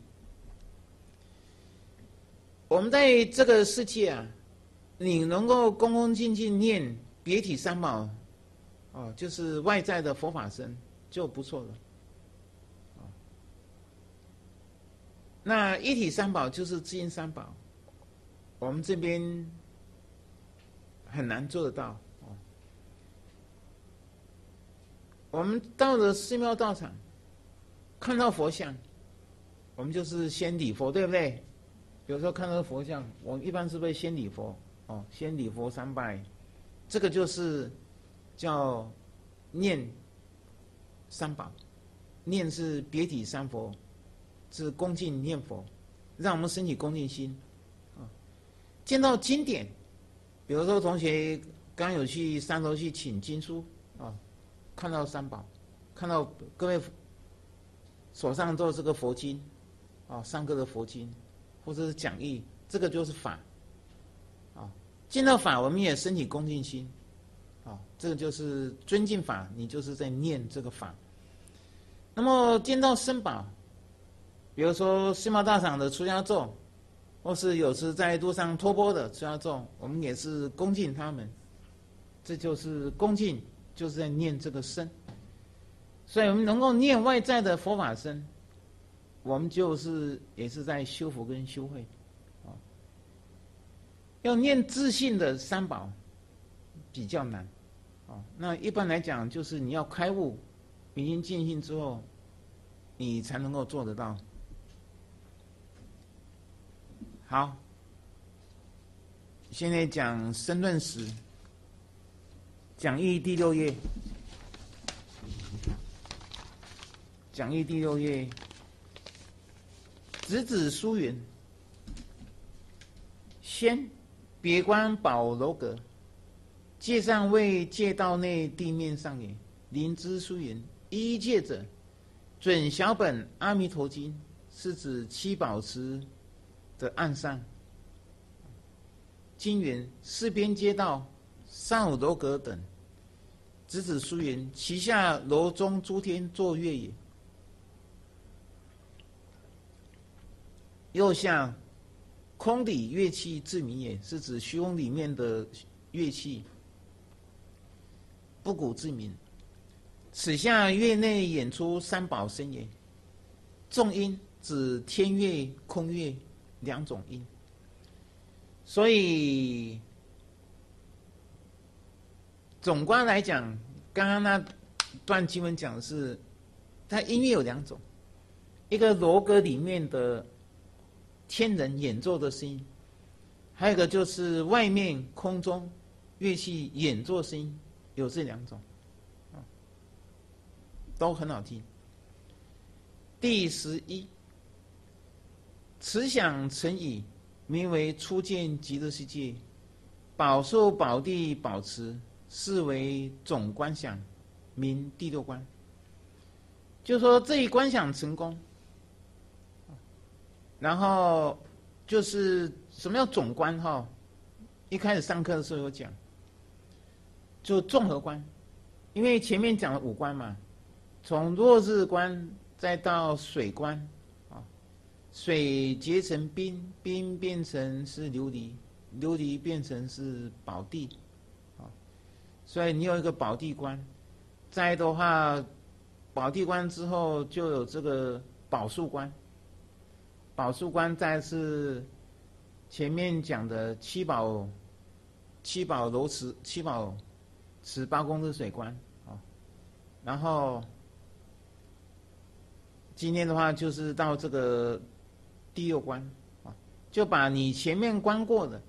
我们在这个世界啊，你能够恭恭敬敬念别体三宝，哦，就是外在的佛法僧就不错了。那一体三宝就是自性三宝，我们这边很难做得到。我们到了寺庙道场，看到佛像，我们就是先礼佛，对不对？比如说看到佛像，我们一般是不是先礼佛？哦，先礼佛三拜，这个就是叫念三宝，念是别体三佛，是恭敬念佛，让我们升起恭敬心啊。见到经典，比如说同学刚有去山头去请经书啊，看到三宝，看到各位手上都有这个佛经啊，上课的佛经或者是讲义，这个就是法啊。见到法，我们也升起恭敬心啊，这个就是尊敬法，你就是在念这个法。那么见到僧宝，比如说星毛大厂的出家众，或是有时在路上托钵的出家众，我们也是恭敬他们，这就是恭敬，就是在念这个僧。所以我们能够念外在的佛法僧，我们就是也是在修福跟修慧啊。要念自信的三宝比较难啊。那一般来讲，就是你要开悟、明心见性之后，你才能够做得到。好，现在讲申论史讲义第六页，讲义第六页，直指疏云，先别观宝楼阁，界上为界道内地面上也。灵芝疏云，一界者，准小本阿弥陀经，是指七宝池的岸上。经云四边街道上有楼阁等，直指疏云，其下楼中诸天作乐也。右下空里乐器自鸣也，是指虚空里面的乐器不鼓自鸣。此下乐内演出三宝声也。众音指天乐、空乐两种音。所以总观来讲，刚刚那段经文讲的是，它音乐有两种，一个楼阁里面的天人演奏的声音，还有一个就是外面空中乐器演奏声音，有这两种，都很好听。第十一，此想成已，名为初见极乐世界，宝树宝地宝池，是为总观想，名第六观。就说这一观想成功，然后就是什么叫总观哈？一开始上课的时候有讲，就综合观，因为前面讲了五观嘛，从落日观再到水观，啊，水结成冰，冰变成是琉璃，琉璃变成是宝地，啊，所以你有一个宝地观，再的话，宝地观之后就有这个宝树观。宝树观再是前面讲的七宝七宝楼池七宝池八功德水观啊，然后今天的话就是到这个第六关啊，就把你前面观过的，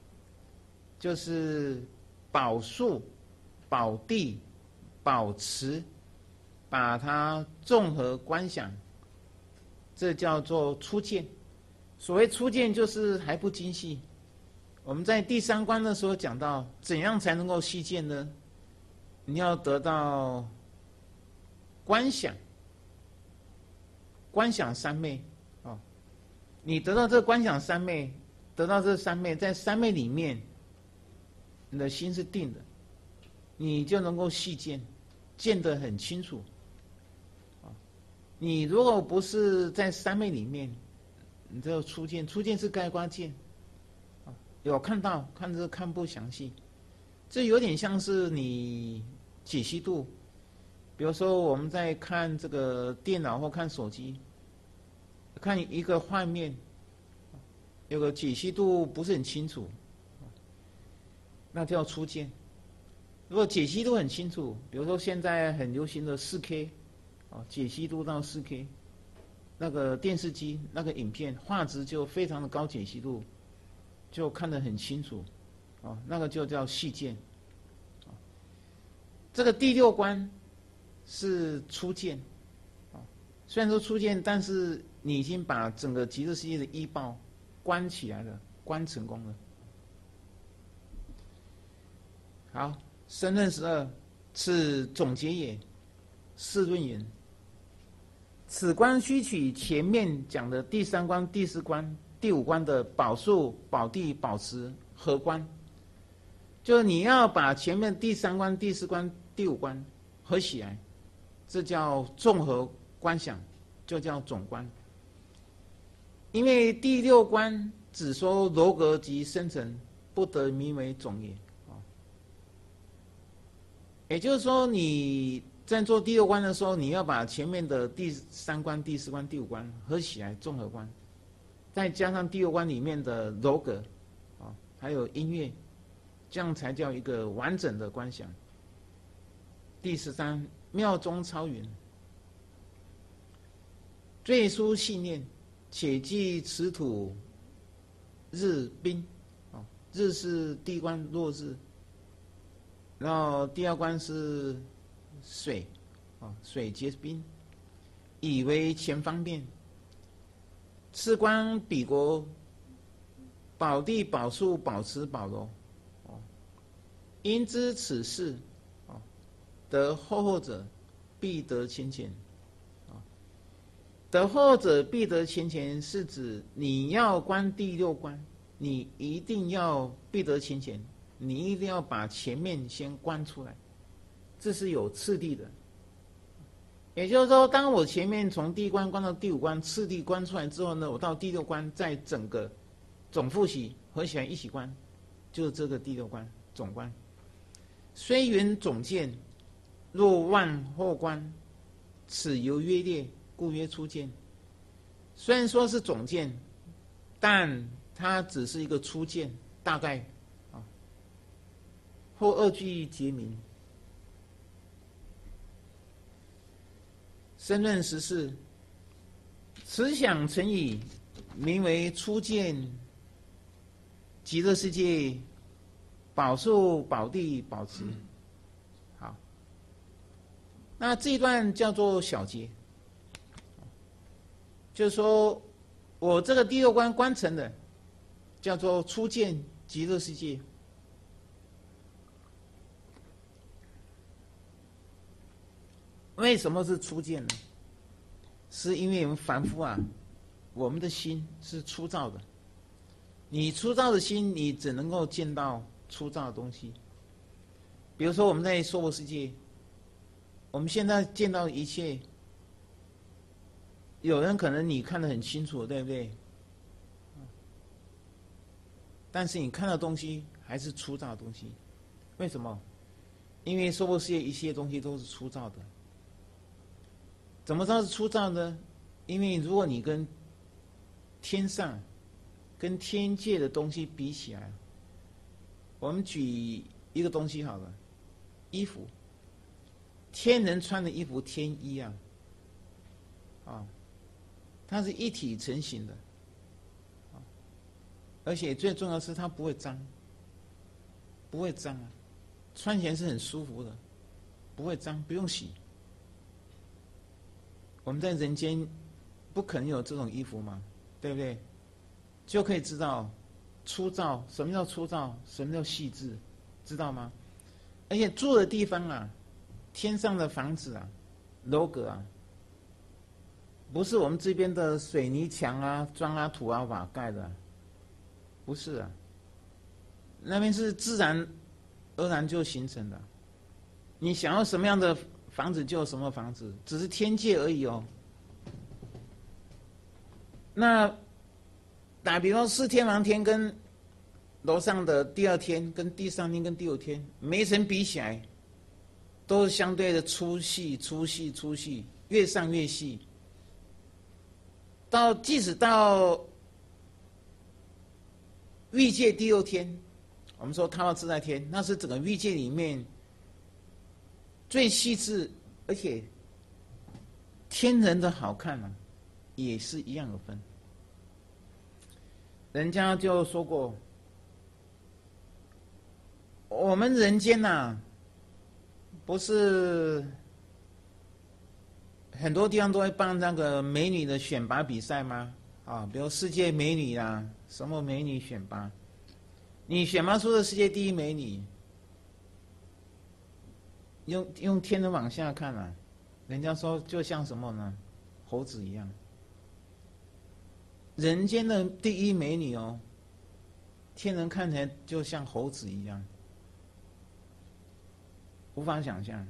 就是宝树、宝地、宝池，把它综合观想。这叫做初见。所谓初见，就是还不精细。我们在第三关的时候讲到，怎样才能够细见呢？你要得到观想，观想三昧啊、哦。你得到这个观想三昧，得到这三昧，在三昧里面，你的心是定的，你就能够细见，见得很清楚。你如果不是在三昧里面，你只有初见，初见是概括见，有看到，看着看不详细，这有点像是你解析度。比如说我们在看这个电脑或看手机，看一个画面，有个解析度不是很清楚，那叫初见。如果解析度很清楚，比如说现在很流行的 四 K。哦，解析度到 四 K， 那个电视机那个影片画质就非常的高解析度，就看得很清楚，哦，那个就叫细见。哦，这个第六关是初见，啊，虽然说初见，但是你已经把整个极乐世界的依报关起来了，关成功了。好，申论十二，此总结也。试论言：此观须取前面讲的第三观、第四观、第五观的宝树、宝地、宝池合观，就是你要把前面第三观、第四观、第五观合起来，这叫综合观想，就叫总观。因为第六观只说楼阁及生成，不得名为总也。也就是说，你在做第六观的时候，你要把前面的第三观、第四观、第五观合起来，综合观，再加上第六观里面的楼阁，啊，还有音乐，这样才叫一个完整的观想。第十三，妙中超云：最殊信念，且记此土日冰，啊，日是第一观落日。然后第二关是水，啊，水结冰，以为前方便。次观彼国，宝地、宝树、宝池、宝楼，哦，因知此事，哦，得后后者，必得前前，啊，得后者必得前前，是指你要观第六关，你一定要必得前前。你一定要把前面先观出来，这是有次第的。也就是说，当我前面从第一关观到第五关，次第观出来之后呢，我到第六关再整个总复习合起来一起观，就是这个第六关总观。虽云总见，若万后观，此犹约略，故曰初见。虽然说是总见，但它只是一个初见，大概。后二句结明。申论十四，此想成以名为初见极乐世界宝树、宝地、宝池。好，那这一段叫做小结，就是说我这个第六关观成的叫做初见极乐世界。为什么是初见呢？是因为我们凡夫啊，我们的心是粗糙的。你粗糙的心，你只能够见到粗糙的东西。比如说我们在娑婆世界，我们现在见到的一切，有人可能你看得很清楚，对不对？但是你看到的东西还是粗糙的东西。为什么？因为娑婆世界一切东西都是粗糙的。怎么知道是粗糙呢？因为如果你跟天上、跟天界的东西比起来，我们举一个东西好了，衣服，天人穿的衣服天衣啊，啊，它是一体成型的，啊，而且最重要的是它不会脏，不会脏啊，穿起来是很舒服的，不会脏，不用洗。我们在人间不可能有这种衣服嘛，对不对？就可以知道粗糙，什么叫粗糙，什么叫细致，知道吗？而且住的地方啊，天上的房子啊，楼阁啊，不是我们这边的水泥墙啊、砖啊、土啊、瓦盖的，不是啊，那边是自然而然就形成的。你想要什么样的房子就有什么房子，只是天界而已哦。那打比方，四天王天跟楼上的第二天、跟第三天、跟第五天，每一层比起来，都是相对的粗细、粗细、粗细，越上越细。到即使到欲界第六天，我们说他到自在天，那是整个欲界里面最细致，而且天人的好看啊，也是一样有分。人家就说过，我们人间呐、啊，不是很多地方都会办那个美女的选拔比赛吗？啊，比如世界美女啦，什么美女选拔，你选拔出的世界第一美女，用用天人往下看啊，人家说就像什么呢？猴子一样。人间的第一美女哦，天人看起来就像猴子一样，无法想象。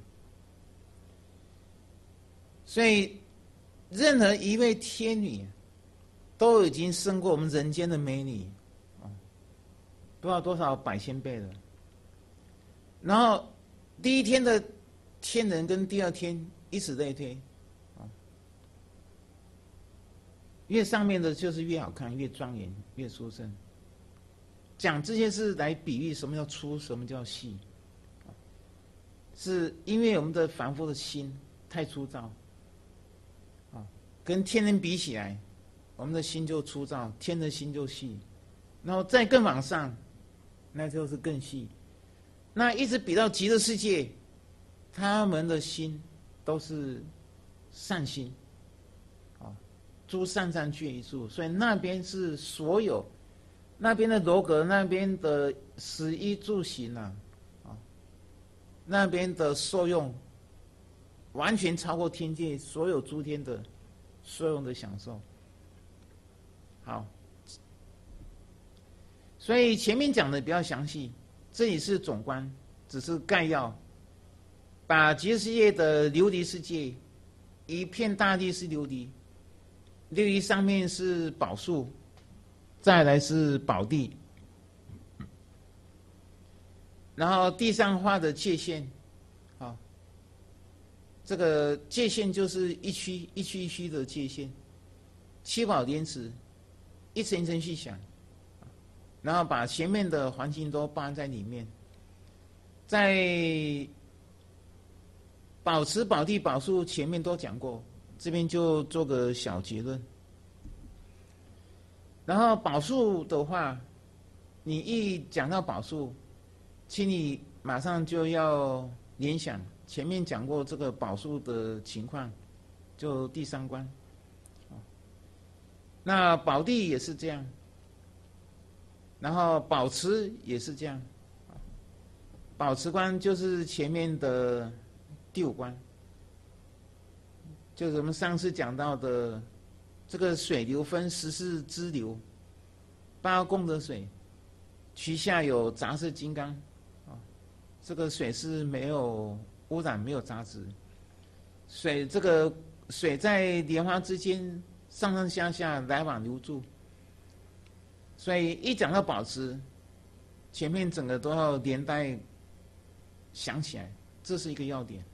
所以，任何一位天女，都已经胜过我们人间的美女，不知道多少百千倍了。然后，第一天的天人跟第二天以此类推，越上面的就是越好看，越庄严，越殊胜。讲这些是来比喻什么叫粗，什么叫细，是因为我们的凡夫的心太粗糙，啊，跟天人比起来，我们的心就粗糙，天的心就细，然后再更往上，那就是更细。那一直比到极乐世界，他们的心都是善心。诸善善俱一处，所以那边是所有，那边的罗格，那边的食衣住行啊，啊，那边的受用，完全超过天界所有诸天的所有的享受。好，所以前面讲的比较详细，这里是总观，只是概要，把极乐世界的琉璃世界，一片大地是琉璃。琉璃上面是宝树，再来是宝地，然后地上画的界限，啊，这个界限就是一区一区一区的界限，七宝莲池，一层一层去想，然后把前面的环境都包在里面，在宝池、宝地、宝树前面都讲过。这边就做个小结论。然后宝树的话，你一讲到宝树，请你马上就要联想前面讲过这个宝树的情况，就第三关。那宝地也是这样，然后宝池也是这样。宝池关就是前面的第五关。就是我们上次讲到的，这个水流分十四支流，八功德水，其下有杂色金刚，啊，这个水是没有污染、没有杂质。水这个水在莲花之间上上下下来往流注，所以一讲到宝池，前面整个都要连带想起来，这是一个要点。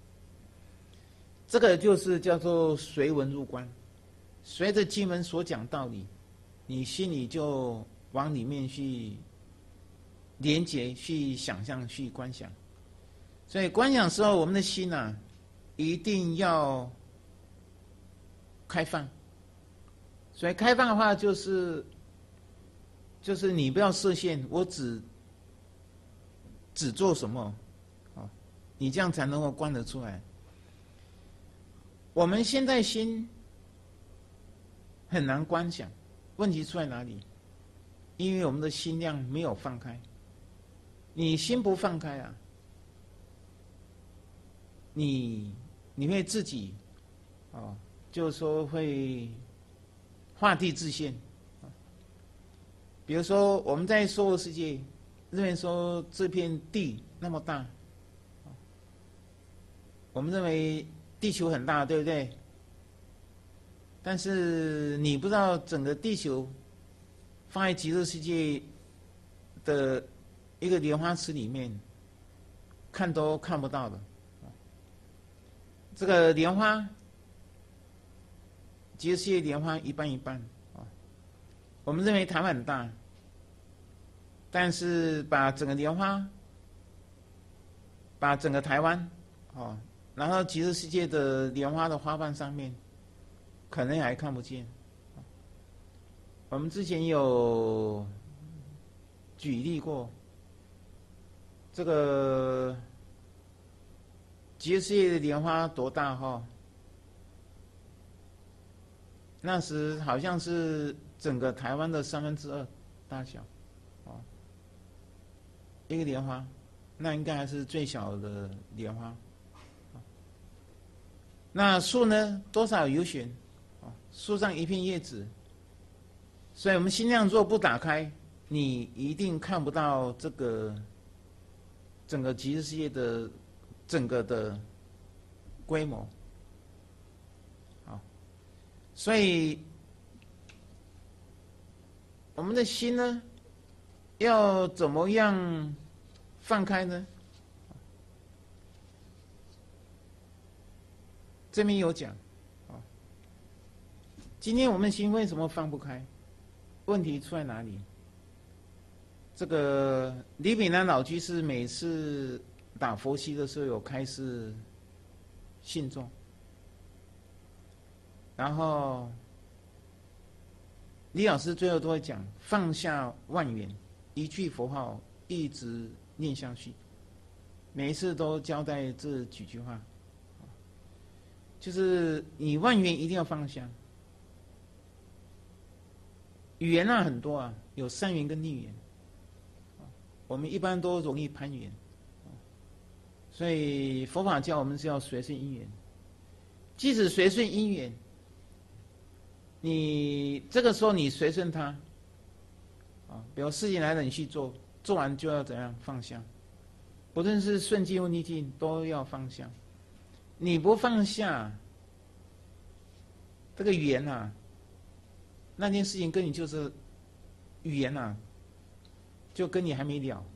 这个就是叫做随文入观，随着经文所讲道理，你心里就往里面去连结、去想象、去观想。所以观想的时候，我们的心啊，一定要开放。所以开放的话，就是就是你不要设限，我只只做什么，啊，你这样才能够观得出来。我们现在心很难观想，问题出在哪里？因为我们的心量没有放开。你心不放开啊，你你会自己，哦，就是说会画地自限。比如说我们在娑婆世界，认为说这片地那么大，我们认为地球很大，对不对？但是你不知道整个地球放在极乐世界的一个莲花池里面，看都看不到的。这个莲花，极乐世界莲花一半一半啊。我们认为台湾很大，但是把整个莲花，把整个台湾，哦。然后极乐世界的莲花的花瓣上面，可能还看不见。我们之前有举例过，这个极乐世界的莲花多大哈？ 那时好像是整个台湾的三分之二大小，哦，一个莲花，那应该还是最小的莲花。那树呢，多少有选，哦，树上一片叶子，所以我们心量若不打开，你一定看不到这个整个极乐世界的整个的规模。好，所以我们的心呢，要怎么样放开呢？这边有讲，啊，今天我们心为什么放不开？问题出在哪里？这个李炳南老居士每次打佛七的时候有开示信众，然后李老师最后都会讲放下万缘，一句佛号一直念下去，每一次都交代这几句话。就是你万缘一定要放下，语言啊很多啊，有善缘跟逆缘，我们一般都容易攀缘，所以佛法教我们是要随顺因缘。即使随顺因缘，你这个时候你随顺它，啊，比如事情来了你去做，做完就要怎样放下，不论是顺境或逆境都要放下。你不放下这个缘啊，那件事情跟你就是语言啊，就跟你还没了。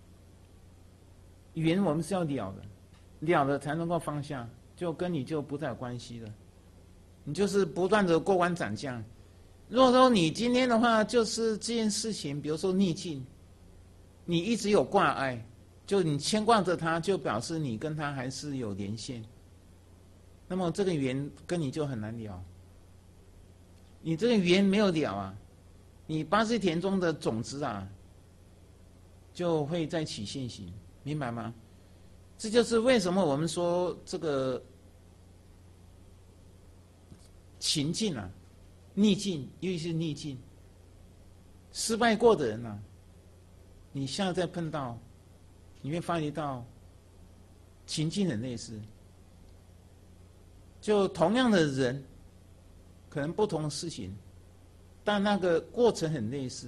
语言我们是要了的，了了才能够放下，就跟你就不再有关系了。你就是不断的过关斩将。如果说你今天的话，就是这件事情，比如说逆境，你一直有挂碍，就你牵挂着他，就表示你跟他还是有连线。那么这个缘跟你就很难了，你这个缘没有了啊，你八识田中的种子啊，就会再起现行，明白吗？这就是为什么我们说这个情境啊，逆境，尤其是逆境，失败过的人啊，你现在再碰到，你会发觉到情境很类似。就同样的人，可能不同的事情，但那个过程很类似，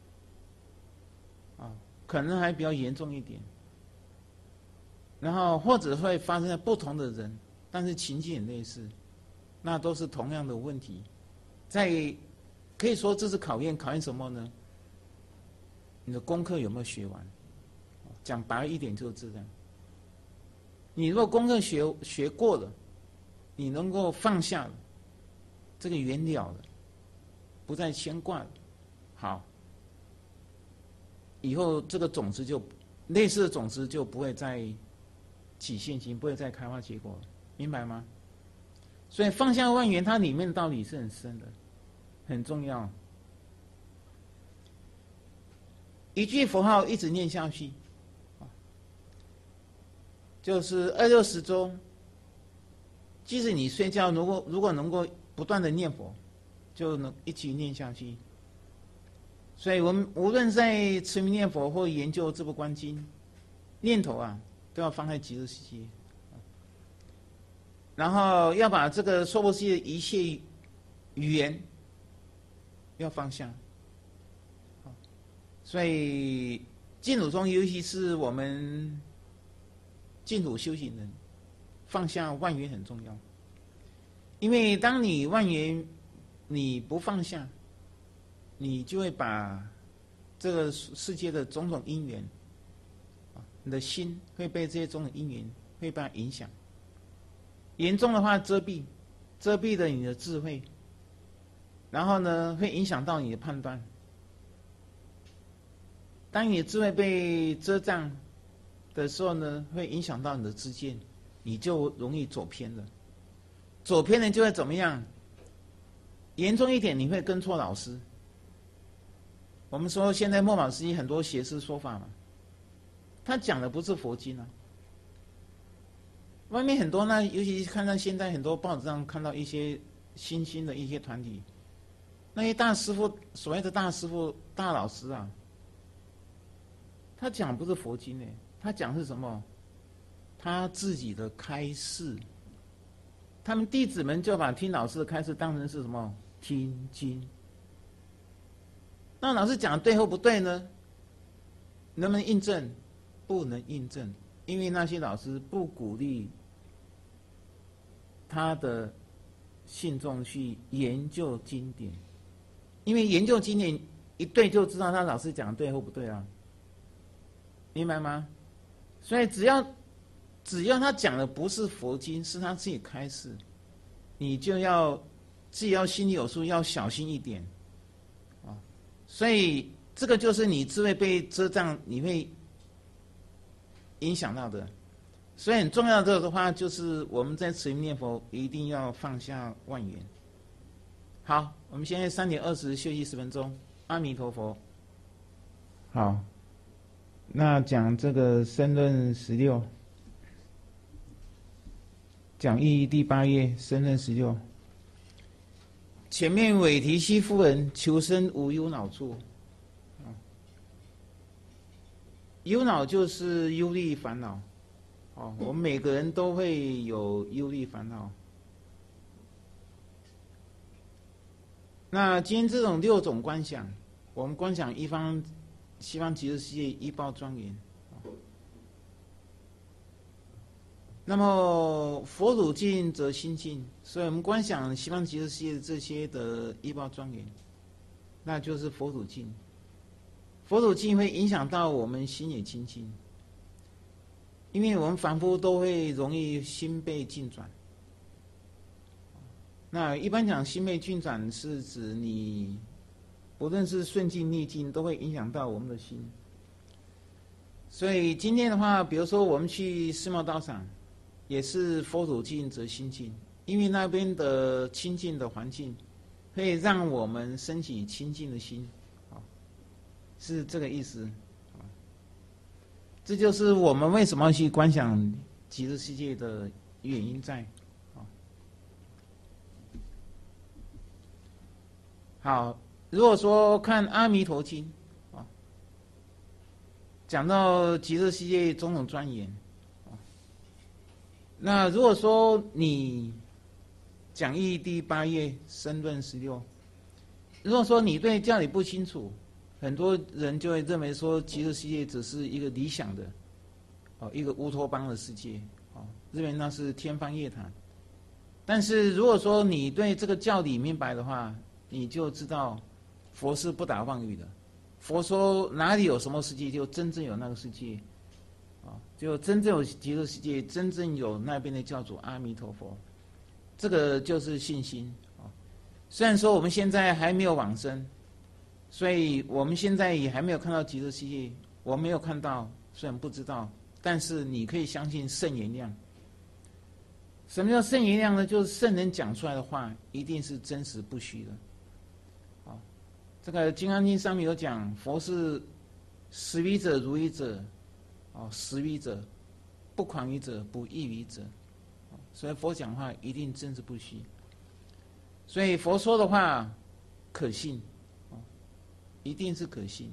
啊，可能还比较严重一点。然后或者会发生在不同的人，但是情境很类似，那都是同样的问题。在可以说这是考验，考验什么呢？你的功课有没有学完？讲白一点就是这样。你如果功课学学过了，你能够放下了，这个缘了了，不再牵挂了，好，以后这个种子就类似的种子就不会再起现行，不会再开花结果了，明白吗？所以放下万缘，它里面的道理是很深的，很重要。一句佛号一直念下去，就是二六时中。即使你睡觉，如果如果能够不断的念佛，就能一起念下去。所以我们无论在持名念佛或研究这部观经，念头啊都要放在极乐世界，然后要把这个娑婆世界的一切语言要放下。所以净土中，尤其是我们净土修行人，放下万缘很重要，因为当你万缘你不放下，你就会把这个世界的种种因缘，你的心会被这些种种因缘会被它影响，严重的话遮蔽，遮蔽了你的智慧，然后呢会影响到你的判断。当你的智慧被遮障的时候呢，会影响到你的知见，你就容易走偏了。走偏了就会怎么样？严重一点，你会跟错老师。我们说现在末法时期很多邪师说法嘛，他讲的不是佛经啊。外面很多呢，尤其是看到现在很多报纸上看到一些新兴的一些团体，那些大师傅，所谓的大师傅、大老师啊，他讲不是佛经呢，他讲是什么？他自己的开示。他们弟子们就把听老师的开示当成是什么？听经。那老师讲的对或不对呢？能不能印证？不能印证，因为那些老师不鼓励他的信众去研究经典，因为研究经典一对就知道他老师讲的对或不对啊，明白吗？所以只要只要他讲的不是佛经，是他自己开示，你就要自己要心里有数，要小心一点啊。所以这个就是你智慧被遮障，你会影响到的。所以很重要的话，就是我们在持名念佛一定要放下妄言。好，我们现在三点二十休息十分钟。阿弥陀佛。好，那讲这个申论十六，讲义第八页，申论十六。前面韦提希夫人求生无忧恼处，忧恼就是忧虑烦恼。哦，我们每个人都会有忧虑烦恼。那今天这种六种观想，我们观想一方西方极乐世界一报庄严。那么佛汝净则心净，所以我们观想西方极乐世界的这些的一报庄严，那就是佛汝净。佛汝净会影响到我们心也清净。因为我们凡夫都会容易心被境转，那一般讲心被境转是指你不论是顺境逆境都会影响到我们的心。所以今天的话，比如说我们去寺庙道场，也是佛汝净则心净，因为那边的清净的环境会让我们升起清净的心，是这个意思。这就是我们为什么要去观想极乐世界的原因在。好，如果说看《阿弥陀经》啊，讲到极乐世界种种庄严，那如果说你讲义第八页申论十六，如果说你对教理不清楚，很多人就会认为说极乐世界只是一个理想的，哦，一个乌托邦的世界，哦，认为那是天方夜谭。但是如果说你对这个教理明白的话，你就知道佛是不打妄语的。佛说哪里有什么世界，就真正有那个世界，啊，就真正有极乐世界，真正有那边的教主阿弥陀佛。这个就是信心啊。虽然说我们现在还没有往生。所以我们现在也还没有看到极乐世界，我没有看到，虽然不知道，但是你可以相信圣言量。什么叫圣言量呢？就是圣人讲出来的话一定是真实不虚的。好，这个《金刚经》上面有讲，佛是实语者、如语者，哦，实语者、不诳语者、不异语者，所以佛讲话一定真实不虚。所以佛说的话可信。一定是可信，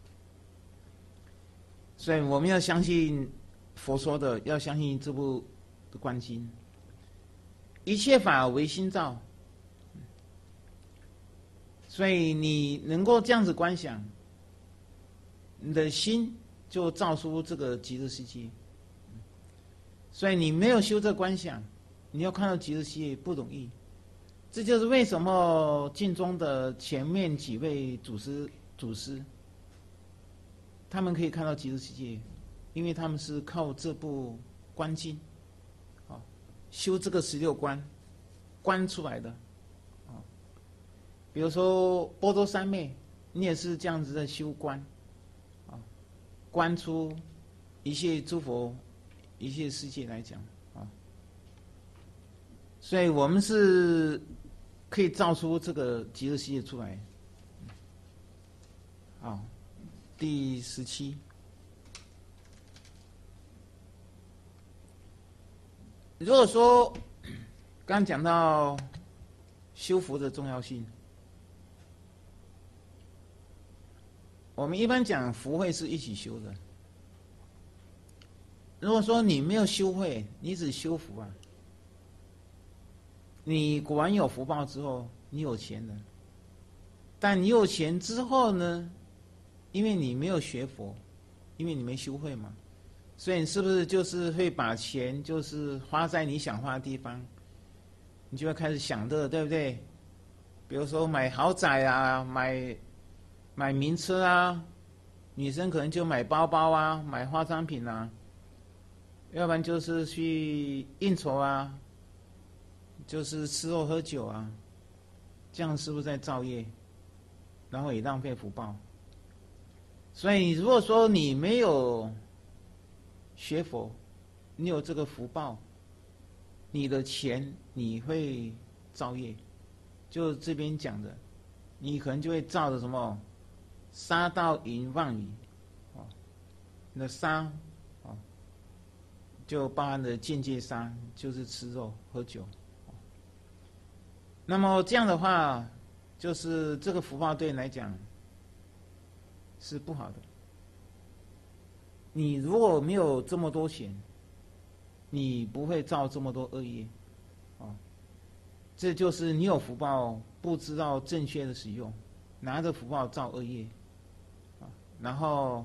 所以我们要相信佛说的，要相信这部的观经。一切法唯心造，所以你能够这样子观想，你的心就造出这个极乐世界。所以你没有修这观想，你要看到极乐世界不容易。这就是为什么净宗的前面几位祖师祖师，他们可以看到极乐世界，因为他们是靠这部观经，啊，修这个十六观，观出来的，啊，比如说波多三昧，你也是这样子的修观，啊，观出一切诸佛、一切世界来讲，啊，所以我们是可以造出这个极乐世界出来。好，第十七。如果说刚刚讲到修福的重要性。我们一般讲福慧是一起修的。如果说你没有修慧，你只修福啊，你果然有福报之后，你有钱了，但你有钱之后呢，因为你没有学佛，因为你没修慧嘛，所以你是不是就是会把钱就是花在你想花的地方，你就会开始享乐，对不对？比如说买豪宅啊，买买名车啊，女生可能就买包包啊，买化妆品啊，要不然就是去应酬啊，就是吃肉喝酒啊，这样是不是在造业？然后也浪费福报。所以如果说你没有学佛，你有这个福报，你的钱你会造业，就这边讲的，你可能就会造的什么杀盗淫妄语，哦，那杀，哦，就包含了间接杀，就是吃肉喝酒。哦，那么这样的话，就是这个福报对你来讲是不好的。你如果没有这么多钱，你不会造这么多恶业，哦，这就是你有福报不知道正确的使用，拿着福报造恶业，啊，然后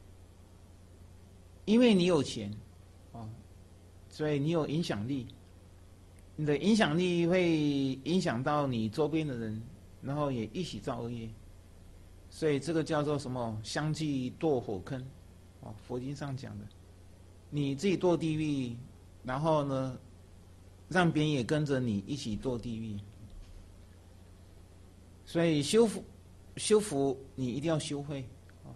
因为你有钱，啊，所以你有影响力，你的影响力会影响到你周边的人，然后也一起造恶业，所以这个叫做什么？相继堕火坑。哦，佛经上讲的，你自己堕地狱，然后呢，让别人也跟着你一起堕地狱。所以修福，修福你一定要修慧，哦，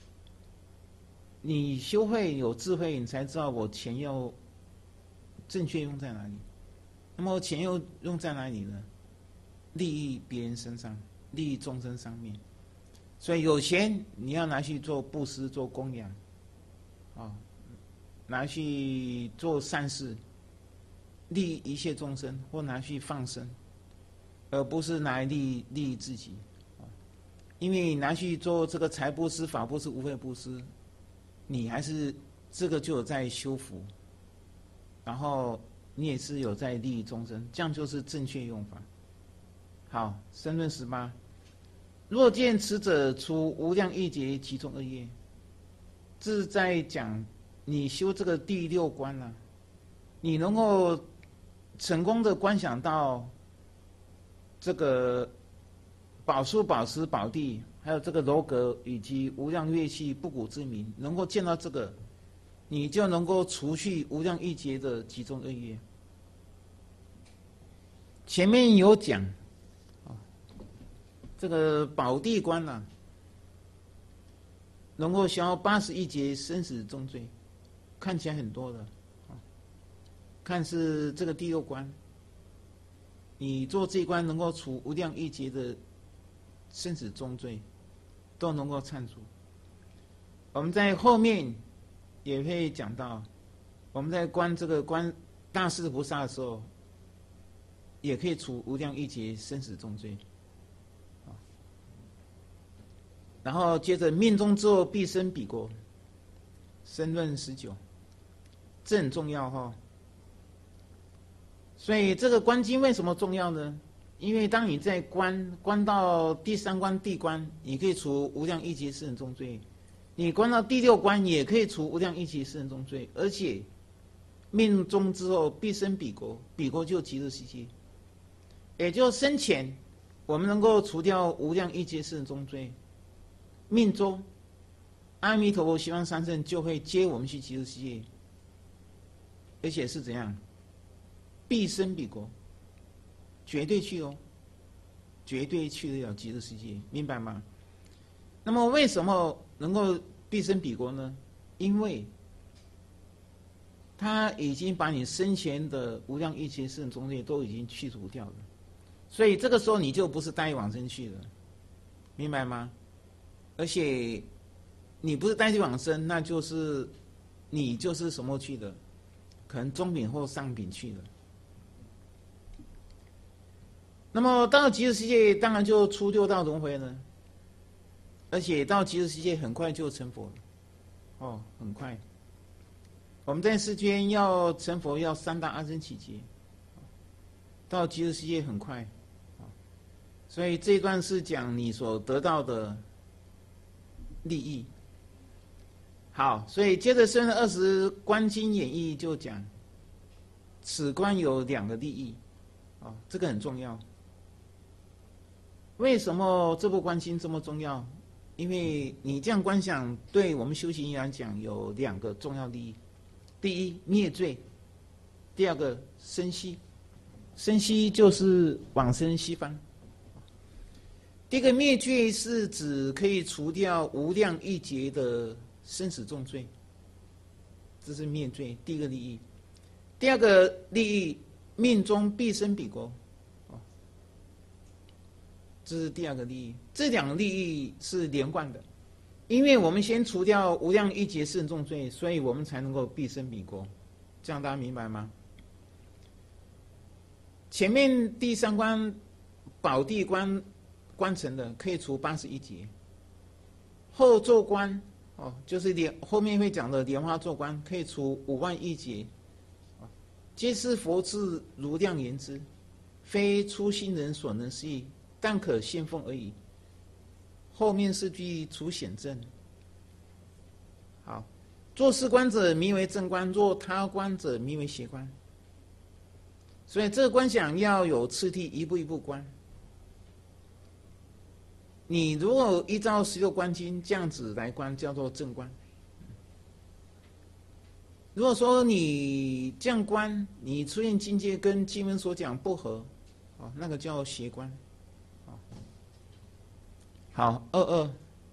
你修慧有智慧，你才知道我钱要正确用在哪里。那么钱又用在哪里呢？利益别人身上，利益众生上面。所以有钱你要拿去做布施、做供养。啊，拿去做善事，利益一切众生，或拿去放生，而不是拿来利益利益自己。啊，因为拿去做这个财布施、法布施、无畏布施，你还是这个就有在修福，然后你也是有在利益众生，这样就是正确用法。好，申论十八，若见此者除无量亿劫其中恶业。这是在讲你修这个第六关啊，你能够成功的观想到这个宝树、宝石、宝地，还有这个楼阁以及无量乐器不古之名，能够见到这个，你就能够除去无量亿劫的集中恶业。前面有讲啊，这个宝地观啊，能够消八十一劫生死重罪，看起来很多的，啊，看是这个第六关，你做这一关能够除无量亿劫的生死重罪，都能够忏除。我们在后面也会讲到，我们在观这个观大势菩萨的时候，也可以除无量亿劫生死重罪。然后接着命中之后必生彼国，申论十九，这很重要哈，哦。所以这个观经为什么重要呢？因为当你在观观到第三关地关，你可以除无量亿劫世人重罪；你观到第六关，也可以除无量亿劫世人重罪。而且命中之后必生彼国，彼国就极乐世界，也就生前我们能够除掉无量亿劫世人重罪。命中，阿弥陀佛西方三圣就会接我们去极乐世界，而且是怎样？必生彼国，绝对去哦，绝对去得了极乐世界，明白吗？那么为什么能够必生彼国呢？因为他已经把你生前的无量亿劫世人重罪都已经去除掉了，所以这个时候你就不是带往生去了，明白吗？而且你不是带去往生，那就是你就是什么去的？可能中品或上品去的。 那么到极乐世界，当然就出六道轮回了，而且到极乐世界很快就成佛了，哦，很快。我们在世间要成佛，要三大阿僧祇劫，到极乐世界很快，所以这一段是讲你所得到的利益。好，所以接着生的二十观经演义就讲，此观有两个利益，哦，这个很重要。为什么这部观经这么重要？因为你这样观想，对我们修行人来讲有两个重要利益：第一，灭罪；第二个，生息。生息就是往生西方。第一个灭罪是指可以除掉无量亿劫的生死重罪，这是灭罪第一个利益。第二个利益，命中必生彼国，这是第二个利益。这两个利益是连贯的，因为我们先除掉无量亿劫生死重罪，所以我们才能够必生彼国。这样大家明白吗？前面第三关宝地关关成的可以除八十一劫，后座关哦，就是莲后面会讲的莲花座关可以除五万亿劫，皆是佛智如量言之，非初心人所能思议，但可信奉而已。后面四句除显正。好，做事观者名为正观，做他观者名为邪观。所以这个观想要有次第，一步一步观。你如果依照十六观经这样子来观，叫做正观。如果说你这样观，你出现境界跟经文所讲不合，哦，那个叫邪观。好，二二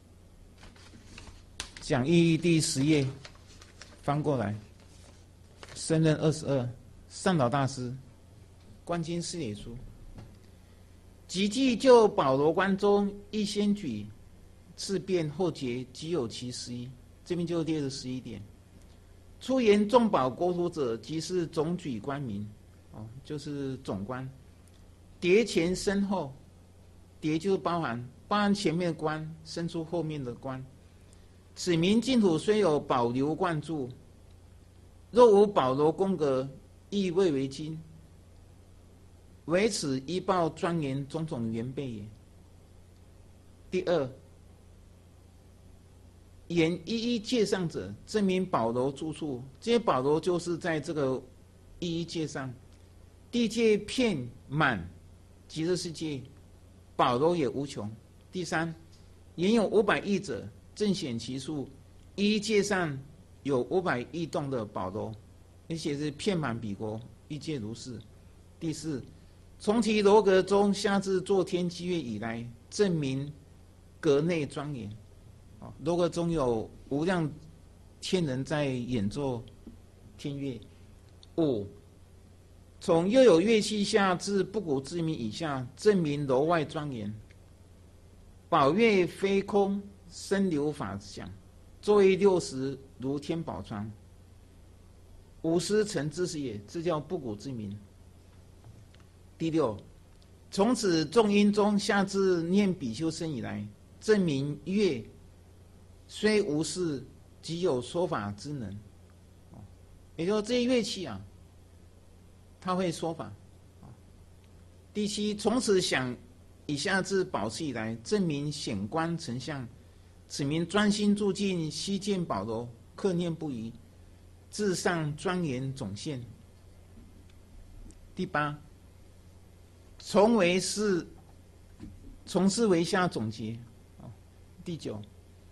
讲义第十页，翻过来，升任二十二，上导大师，观经释解书。即记就保罗观中一先举，次辩后结，即有其十一。这边就列了十一点。出言众宝国土者，即是总举观名，哦，就是总观。叠前身后，叠就是包含包含前面的观，生出后面的观。此名净土虽有保留灌注，若无保罗宫阁，亦未为经。唯此依报庄严种种缘备也。第二，言一一界上者，证明保罗住处。这些保罗就是在这个一一界上，地界遍满极乐世界，保罗也无穷。第三，言有五百亿者，正显其数。一一界上有五百亿栋的保罗，而且是遍满彼国，一界如是。第四，从其楼阁中下至坐天积月以来，证明阁内庄严。楼阁中有无量天人在演奏天乐。五，从又有乐器下至不古之民以下，证明楼外庄严。宝乐非空，声流法响，座位六十如天宝床，五十成之时也，这叫不古之名。第六，从此众音中下至念比丘僧以来，证明乐虽无事，即有说法之能。也就是说，这些乐器啊，它会说法。第七，从此想以下至宝次以来，证明显观成相，此名专心住进，悉见保罗，克念不移，至上庄严总现。第八，从为是，从是为下总结。第九，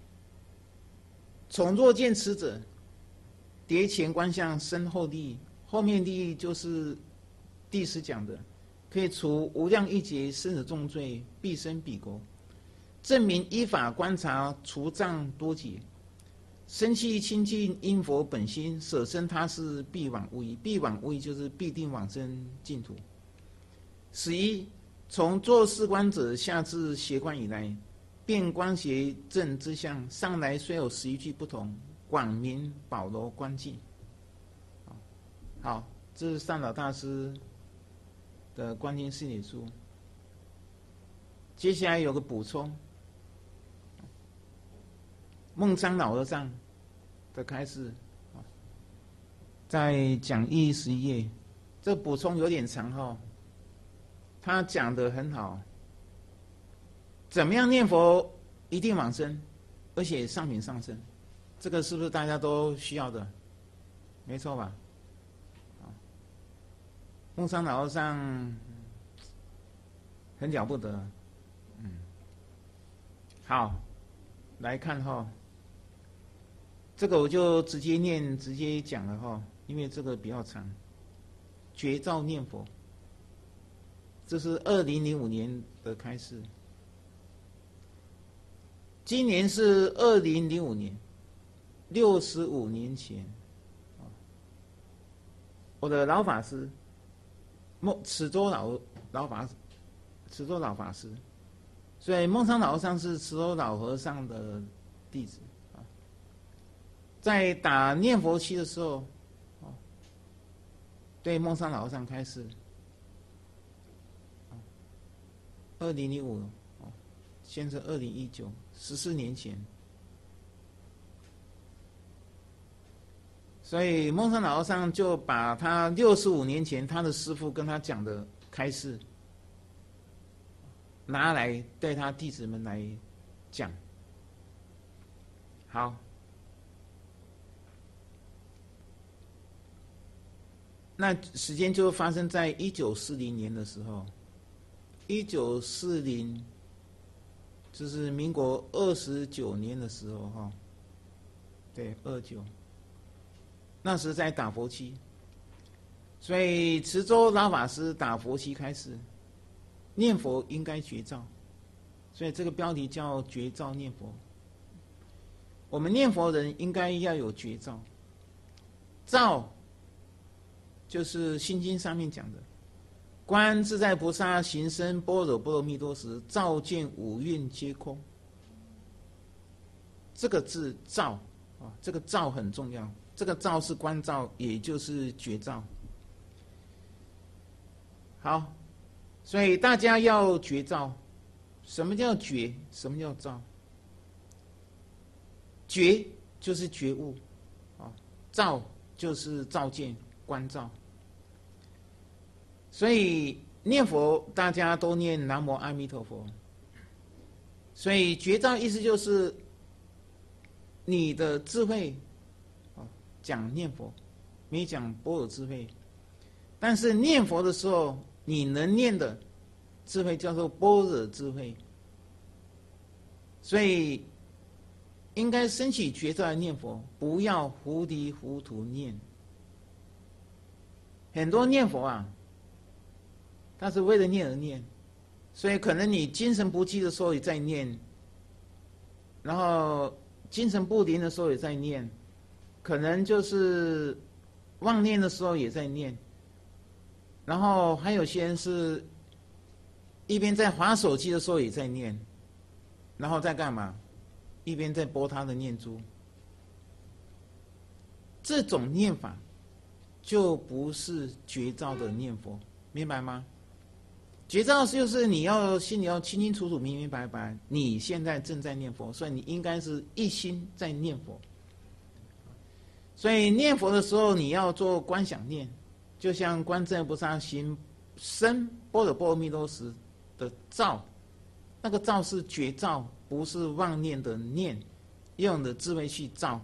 从若见此者，叠前观相，身后利益。后面利益就是第十讲的，可以除无量亿劫生死重罪，必生彼国。证明依法观察，除障多劫。生气清净因佛本心，舍身他事，必往无疑。必往无疑就是必定往生净土。十一，从做事观者下至邪观以来，遍观邪正之相，上来虽有十一句不同，广名保罗观境。好，这是上导大师的观经释解书。 接下来有个补充，孟章老和尚的开示，在讲义十一页，这补充有点长哈，他讲得很好，怎么样念佛一定往生，而且上品上升，这个是不是大家都需要的？没错吧？孟章老和尚很了不得，嗯，好，来看哈，这个我就直接念，直接讲了哈，因为这个比较长。绝照念佛，这是二零零五年的开始，今年是二零零五年，六十五年前，我的老法师。孟慈州老老法慈州老法师，所以孟章老和尚是慈州老和尚的弟子啊。在打念佛七的时候，对孟章老和尚开示。二零零五，现在二零一九，十四年前。所以孟章老和尚就把他六十五年前他的师父跟他讲的开示，拿来对他弟子们来讲。好，那时间就发生在一九四零年的时候，一九四零，就是民国二十九年的时候哈，对，二九。那时在打佛七，所以慈州老法师打佛七开始念佛应该绝照，所以这个标题叫绝照念佛。我们念佛人应该要有绝照，照就是心经上面讲的，观自在菩萨行深般若波罗蜜多时，照见五蕴皆空。这个字照啊，这个照很重要。这个照是观照，也就是觉照。好，所以大家要觉照。什么叫觉？什么叫照？觉就是觉悟，啊，照就是照见、观照。所以念佛大家都念南无阿弥陀佛。所以觉照意思就是你的智慧。讲念佛，没讲般若智慧，但是念佛的时候，你能念的智慧叫做般若智慧，所以应该升起觉照来念佛，不要糊里糊涂念。很多念佛啊，他是为了念而念，所以可能你精神不济的时候也在念，然后精神不灵的时候也在念。可能就是忘念的时候也在念，然后还有些人是一边在滑手机的时候也在念，然后在干嘛？一边在拨他的念珠。这种念法就不是觉照的念佛，明白吗？觉照就是你要心里要清清楚楚、明明白白，你现在正在念佛，所以你应该是一心在念佛。所以念佛的时候，你要做观想念，就像观自在菩萨行深般若波罗蜜多时的照，那个照是觉照，不是妄念的念，用的智慧去照。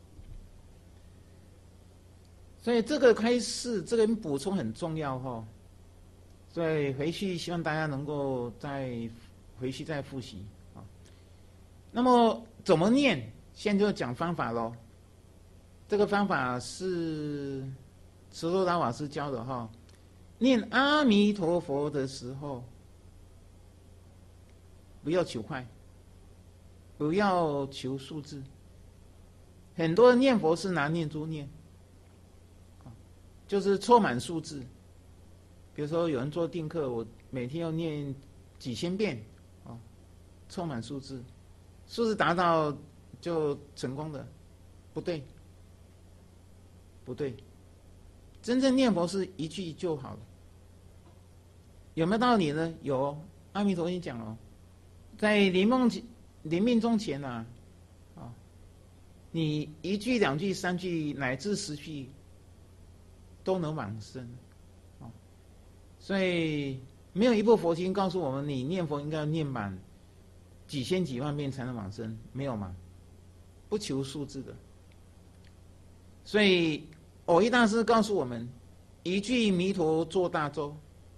所以这个开示，这个补充很重要哈。所以回去希望大家能够再回去再复习啊。那么怎么念？现在就讲方法咯。这个方法是慈州老法师教的哈。念阿弥陀佛的时候，不要求快，不要求数字。很多人念佛是拿念珠念，就是凑满数字。比如说有人做定课，我每天要念几千遍啊，凑满数字，数字达到就成功的，不对。不对，真正念佛是一句就好了。有没有道理呢？有，阿弥陀佛讲了， 在临梦临命终前啊，啊，你一句两句三句乃至十句都能往生，啊，所以没有一部佛经告诉我们你念佛应该要念满几千几万遍才能往生，没有嘛？不求数字的。所以藕益大师告诉我们，一句弥陀做大舟。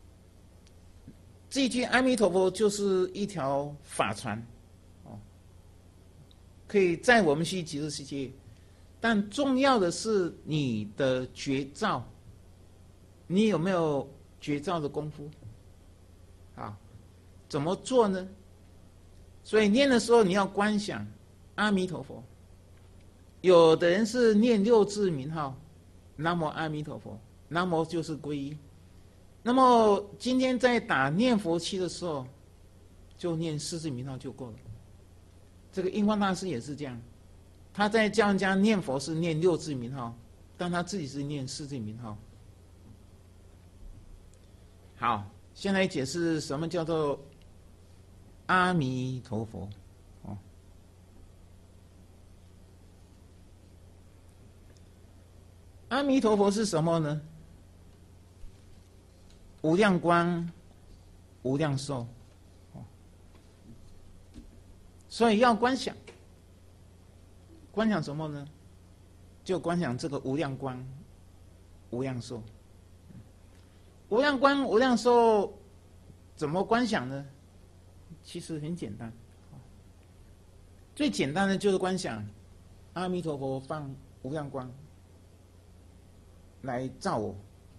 这一句阿弥陀佛就是一条法船，哦，可以载我们去极乐世界。但重要的是你的觉照，你有没有觉照的功夫？啊，怎么做呢？所以念的时候你要观想阿弥陀佛。有的人是念六字名号，南无阿弥陀佛，南无就是皈依。那么今天在打念佛七的时候，就念四字名号就够了。这个印光大师也是这样，他在教人家念佛是念六字名号，但他自己是念四字名号。好，先来解释什么叫做阿弥陀佛。哦，阿弥陀佛是什么呢？无量光，无量寿，所以要观想。观想什么呢？就观想这个无量光、无量寿。无量光、无量寿怎么观想呢？其实很简单，最简单的就是观想阿弥陀佛放无量光来照我。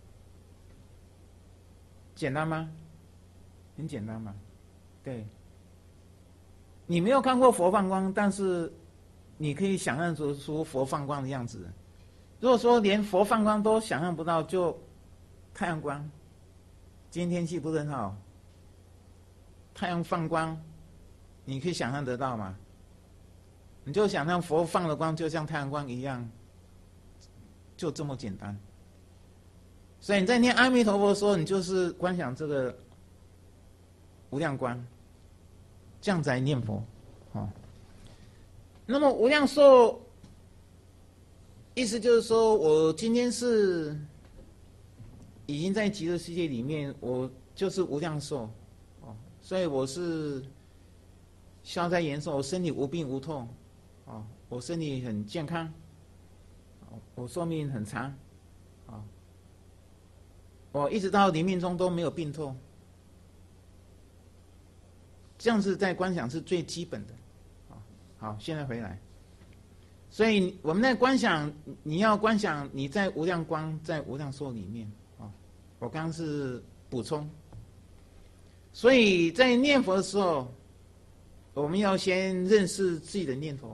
简单吗？很简单嘛，对。你没有看过佛放光，但是你可以想象出出佛放光的样子。如果说连佛放光都想象不到，就太阳光。今天天气不是很好，太阳放光，你可以想象得到吗？你就想象佛放的光就像太阳光一样，就这么简单。所以你在念阿弥陀佛的时候，你就是观想这个无量光，这样子来念佛，哦。那么无量寿，意思就是说我今天是已经在极乐世界里面，我就是无量寿，哦，所以我是消灾延寿，我身体无病无痛，哦，我身体很健康，哦，我寿命很长，哦。我一直到临命终都没有病痛，这样子在观想是最基本的。好，现在回来，所以我们在观想，你要观想你在无量光，在无量寿里面啊。我刚刚是补充，所以在念佛的时候，我们要先认识自己的念头。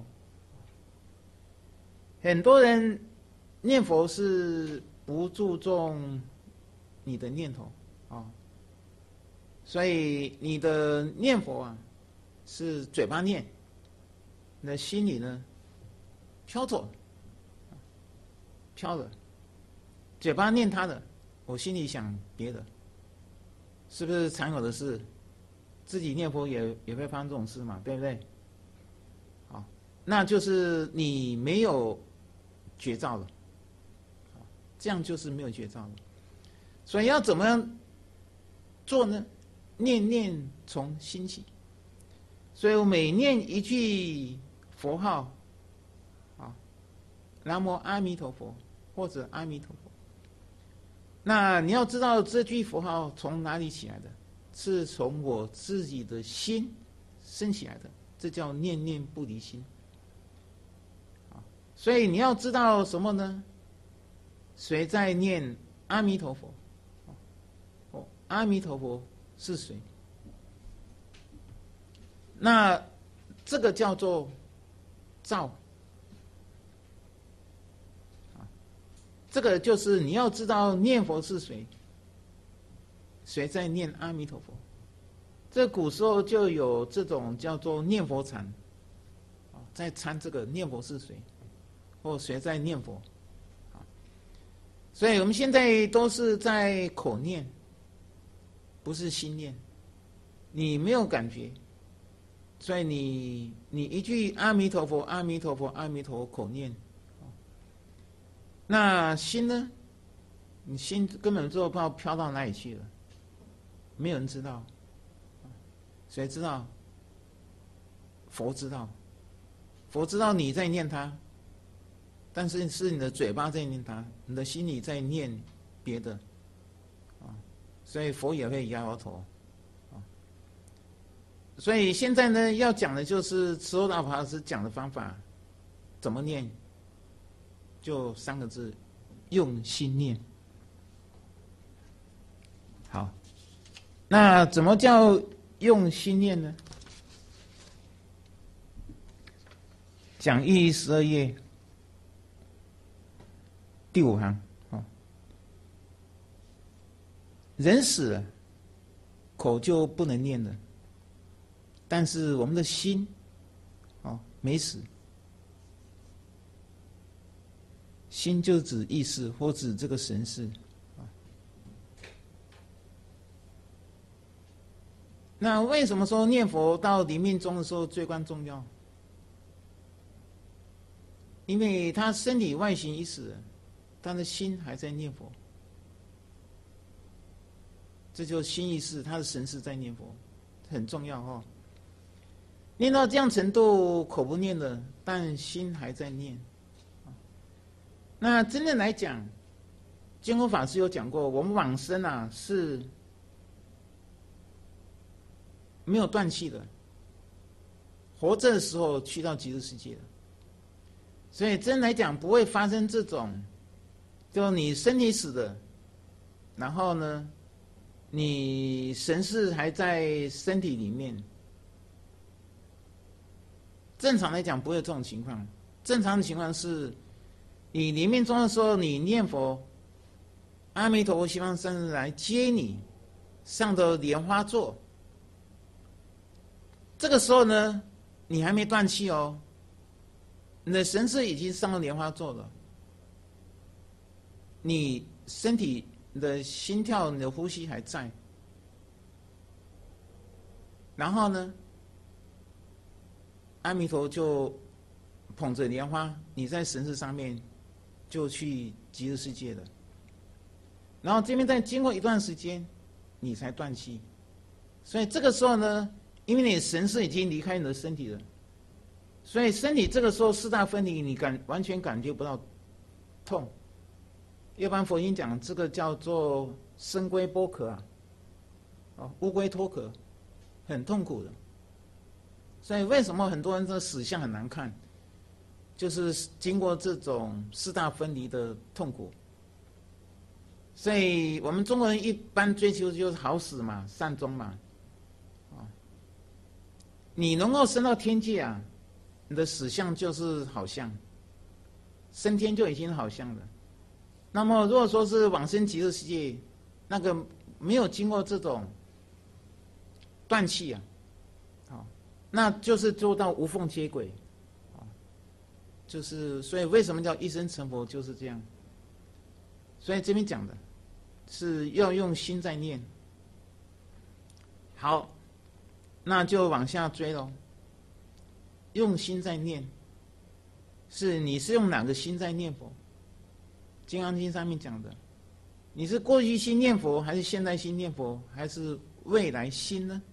很多人念佛是不注重你的念头啊，哦，所以你的念佛啊是嘴巴念，你的心里呢飘走，飘了，嘴巴念他的，我心里想别的，是不是常有的事？自己念佛也也会发生这种事嘛，对不对？好，那就是你没有觉照了，这样就是没有觉照了。所以要怎么样做呢？念念从心起。所以我每念一句佛号，啊，南无阿弥陀佛或者阿弥陀佛，那你要知道这句佛号从哪里起来的，是从我自己的心生起来的，这叫念念不离心。啊，所以你要知道什么呢？谁在念阿弥陀佛？阿弥陀佛是谁？那这个叫做照，这个就是你要知道念佛是谁，谁在念阿弥陀佛。这古时候就有这种叫做念佛禅，在参这个念佛是谁，或谁在念佛。所以我们现在都是在口念，不是心念，你没有感觉， 所以你你一句阿弥陀佛，阿弥陀佛，阿弥陀佛口念，那心呢？你心根本就不知道飘到哪里去了，没有人知道，谁知道？佛知道，佛知道你在念它，但是是你的嘴巴在念它，你的心里在念别的，啊，所以佛也会摇摇头，啊，所以现在呢，要讲的就是慈厚大法师讲的方法，怎么念？就三个字，用心念。好，那怎么叫用心念呢？讲义十二页第五行，哦，人死了，口就不能念了，但是我们的心，哦，没死。心就指意识或指这个神识。那为什么说念佛到临命终的时候最关重要？因为他身体外形已死，他的心还在念佛，这就是心意识，他的神识在念佛，很重要哦。念到这样程度，口不念了，但心还在念。那真正来讲，净空法师有讲过，我们往生啊是没有断气的，活着的时候去到极乐世界的，所以真来讲不会发生这种，就你身体死的，然后呢，你神识还在身体里面。正常来讲不会有这种情况，正常的情况是，你临命终的时候，你念佛，阿弥陀佛，西方三圣来接你，上的莲花座。这个时候呢，你还没断气哦，你的神识已经上了莲花座了，你身体、你的心跳、你的呼吸还在，然后呢，阿弥陀就捧着莲花，你在神识上面就去极乐世界了。然后这边再经过一段时间，你才断气。所以这个时候呢，因为你神识已经离开你的身体了，所以身体这个时候四大分离，你感完全感觉不到痛。一般佛经讲这个叫做生龟剥壳啊，哦，乌龟脱壳，很痛苦的。所以为什么很多人的死相很难看，就是经过这种四大分离的痛苦。所以我们中国人一般追求就是好死嘛，善终嘛，啊，你能够升到天界啊，你的死相就是好相，升天就已经好相了。那么如果说是往生极乐世界，那个没有经过这种断气啊，好，那就是做到无缝接轨，啊，就是所以为什么叫一生成佛就是这样。所以这边讲的是要用心在念。好，那就往下追咯。用心在念，是你是用哪个心在念佛？《金刚经》上面讲的，你是过去心念佛，还是现在心念佛，还是未来心呢？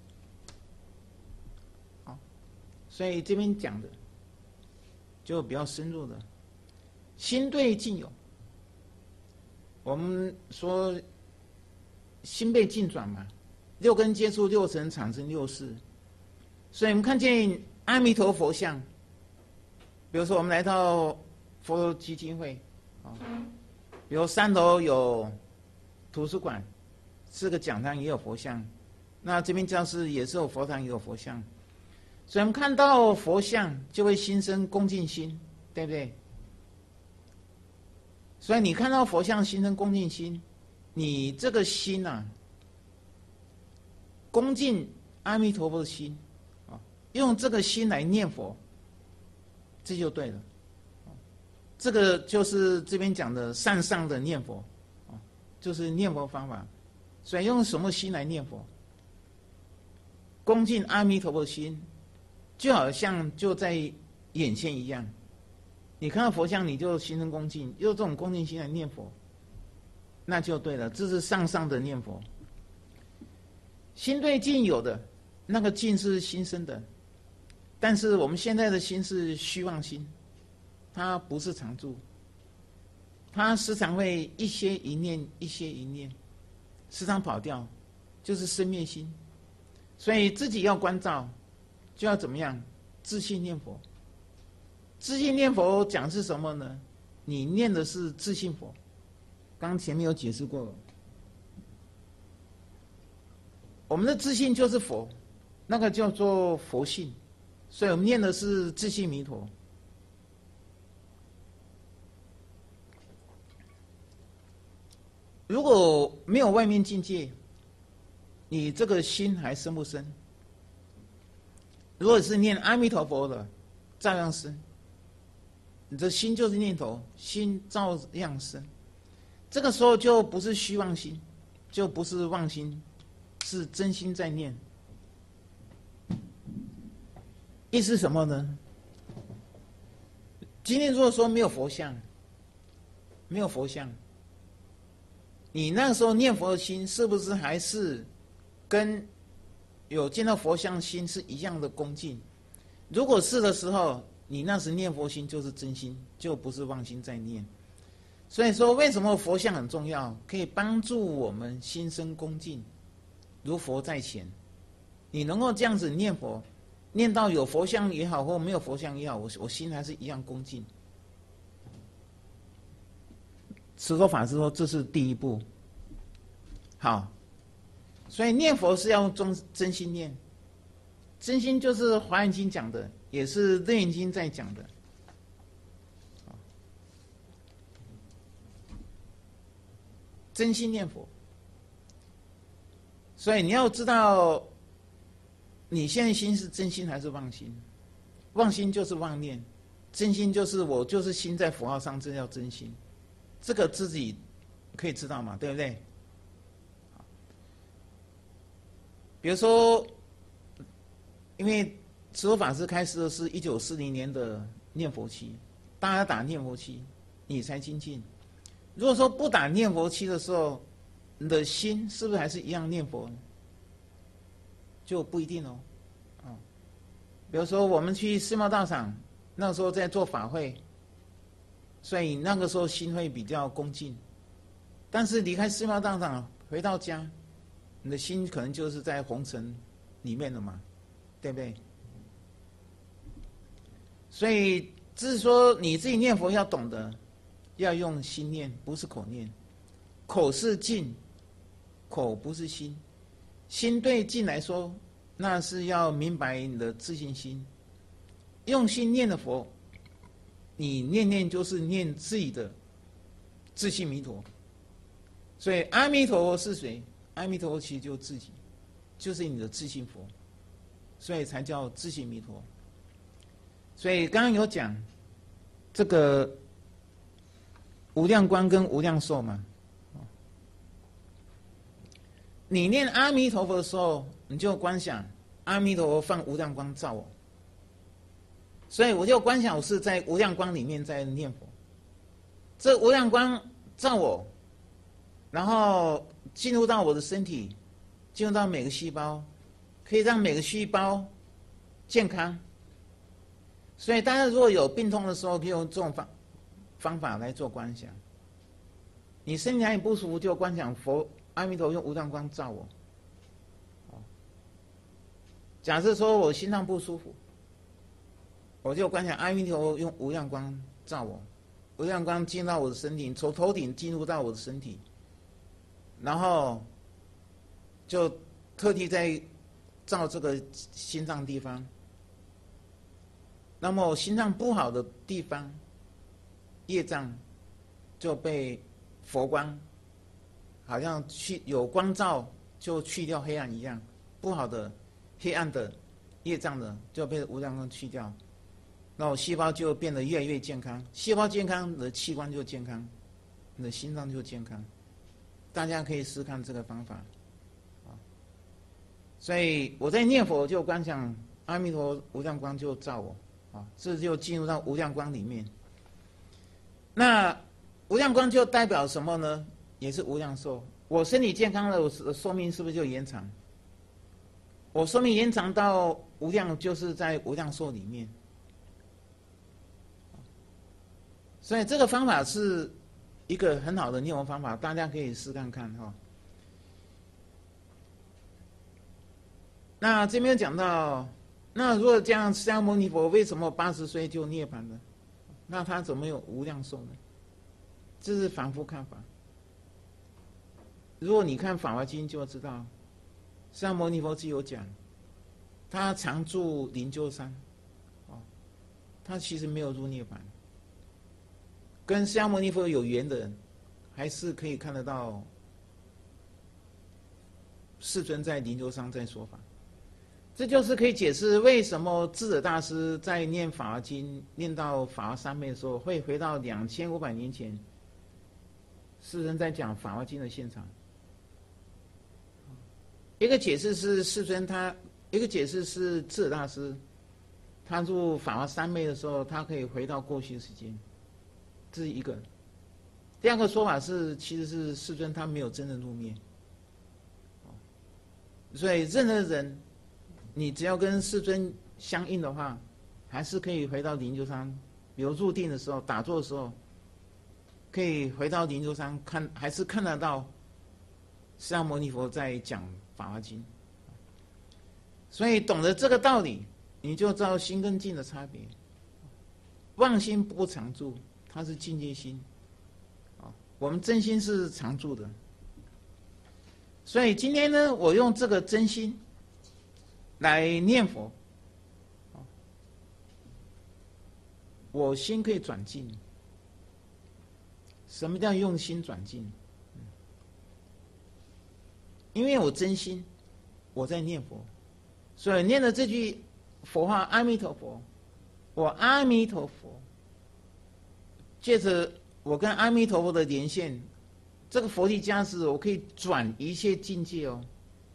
好，所以这边讲的就比较深入的，心对境有。我们说心被境转嘛，六根接触六尘，产生六识。所以我们看见阿弥陀佛像，比如说我们来到佛陀基金会，啊，比如三楼有图书馆，四个讲堂也有佛像，那这边教室也是有佛堂也有佛像，所以我们看到佛像就会心生恭敬心，对不对？所以你看到佛像心生恭敬心，你这个心啊，恭敬阿弥陀佛的心，啊，用这个心来念佛，这就对了。这个就是这边讲的善上的念佛，啊，就是念佛方法。所以用什么心来念佛？恭敬阿弥陀佛的心， 就好像就在眼前一样。你看到佛像，你就心生恭敬，用这种恭敬心来念佛，那就对了。这是上上的念佛。心对境有的，那个境是心生的，但是我们现在的心是虚妄心，它不是常住，它时常会一些一念，一些一念，时常跑掉，就是生灭心。所以自己要关照，就要怎么样？自信念佛。自信念佛讲是什么呢？你念的是自信佛，刚前面有解释过了。我们的自信就是佛，那个叫做佛性，所以我们念的是自信弥陀。如果没有外面境界，你这个心还生不生？如果是念阿弥陀佛的，照样生。你的心就是念头，心照样生。这个时候就不是虚妄心，就不是妄心，是真心在念。意思是什么呢？今天如果说没有佛像，没有佛像，你那个时候念佛的心是不是还是跟有见到佛像心是一样的恭敬？如果是的时候，你那时念佛心就是真心，就不是妄心在念。所以说，为什么佛像很重要？可以帮助我们心生恭敬，如佛在前。你能够这样子念佛，念到有佛像也好，或没有佛像也好，我我心还是一样恭敬。持佛法师说，这是第一步。好，所以念佛是要用真真心念，真心就是《华严经》讲的，也是《楞严经》在讲的。真心念佛，所以你要知道，你现在心是真心还是妄心？妄心就是妄念，真心就是我就是心在符号上，这叫真心。这个自己可以知道嘛，对不对？比如说，因为持佛法师开始的是一九四零年的念佛期，大家打念佛期，你才精进。如果说不打念佛期的时候，你的心是不是还是一样念佛呢？就不一定哦。哦，比如说我们去寺庙道场，那个时候在做法会，所以那个时候心会比较恭敬。但是离开寺庙道场回到家，你的心可能就是在红尘里面了嘛，对不对？所以只是说你自己念佛要懂得。要用心念，不是口念。口是境，口不是心。心对境来说，那是要明白你的自信心。用心念的佛，你念念就是念自己的自信弥陀。所以阿弥陀佛是谁？阿弥陀佛其实就是自己，就是你的自信佛，所以才叫自信弥陀。所以刚刚有讲这个无量光跟无量寿嘛，你念阿弥陀佛的时候，你就观想阿弥陀佛放无量光照我，所以我就观想我是在无量光里面在念佛，这无量光照我，然后进入到我的身体，进入到每个细胞，可以让每个细胞健康。所以大家如果有病痛的时候，可以用这种方方法来做观想。你身体哪里不舒服，就观想佛阿弥陀用无量光照我。假设说我心脏不舒服，我就观想阿弥陀用无量光照我，无量光进到我的身体，从头顶进入到我的身体，然后就特地在照这个心脏地方。那么心脏不好的地方，业障就被佛光，好像去有光照就去掉黑暗一样，不好的黑暗的业障的就被无量光去掉，那我细胞就变得越来越健康，细胞健康，你的器官就健康，你的心脏就健康。大家可以试看这个方法。所以我在念佛就观想阿弥陀无量光就照我，啊，这就进入到无量光里面。那无量光就代表什么呢？也是无量寿。我身体健康了，我的寿命是不是就延长？我寿命延长到无量，就是在无量寿里面。所以这个方法是一个很好的念佛方法，大家可以试看看哈。那这边讲到，那如果这样，释迦牟尼佛为什么八十岁就涅槃了？那他怎么有无量寿呢？这是凡夫看法。如果你看《法华经》就知道，释迦牟尼佛自己有讲，他常住灵鹫山，哦，他其实没有入涅槃。跟释迦牟尼佛有缘的人，还是可以看得到世尊在灵鹫山在说法。这就是可以解释为什么智者大师在念《法华经》念到法华三昧的时候，会回到两千五百年前，世尊在讲《法华经》的现场。一个解释是世尊他，一个解释是智者大师，他入法华三昧的时候，他可以回到过去时间，这是一个。第二个说法是，其实是世尊他没有真正入灭，所以任何人，你只要跟世尊相应的话，还是可以回到灵鹫山，比如入定的时候、打坐的时候，可以回到灵鹫山看，还是看得到释迦牟尼佛在讲《法华经》。所以懂得这个道理，你就知道心跟境的差别。妄心不常住，它是境界心，我们真心是常住的。所以今天呢，我用这个真心来念佛，我心可以转境。什么叫用心转境？因为我真心，我在念佛，所以念的这句佛号阿弥陀佛，我阿弥陀佛，借着我跟阿弥陀佛的连线，这个佛力加持，我可以转一切境界哦。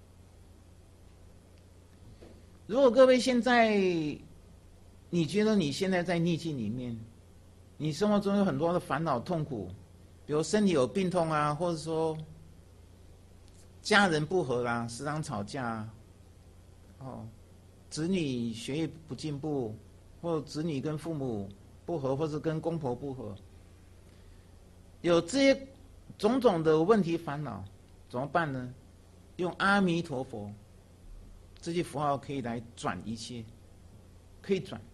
如果各位现在你觉得你现在在逆境里面，你生活中有很多的烦恼痛苦，比如身体有病痛啊，或者说家人不和啦、啊，时常吵架、啊，哦，子女学业不进步，或子女跟父母不和，或是跟公婆不和，有这些种种的问题烦恼，怎么办呢？用阿弥陀佛这句符号可以来转一切，可以转。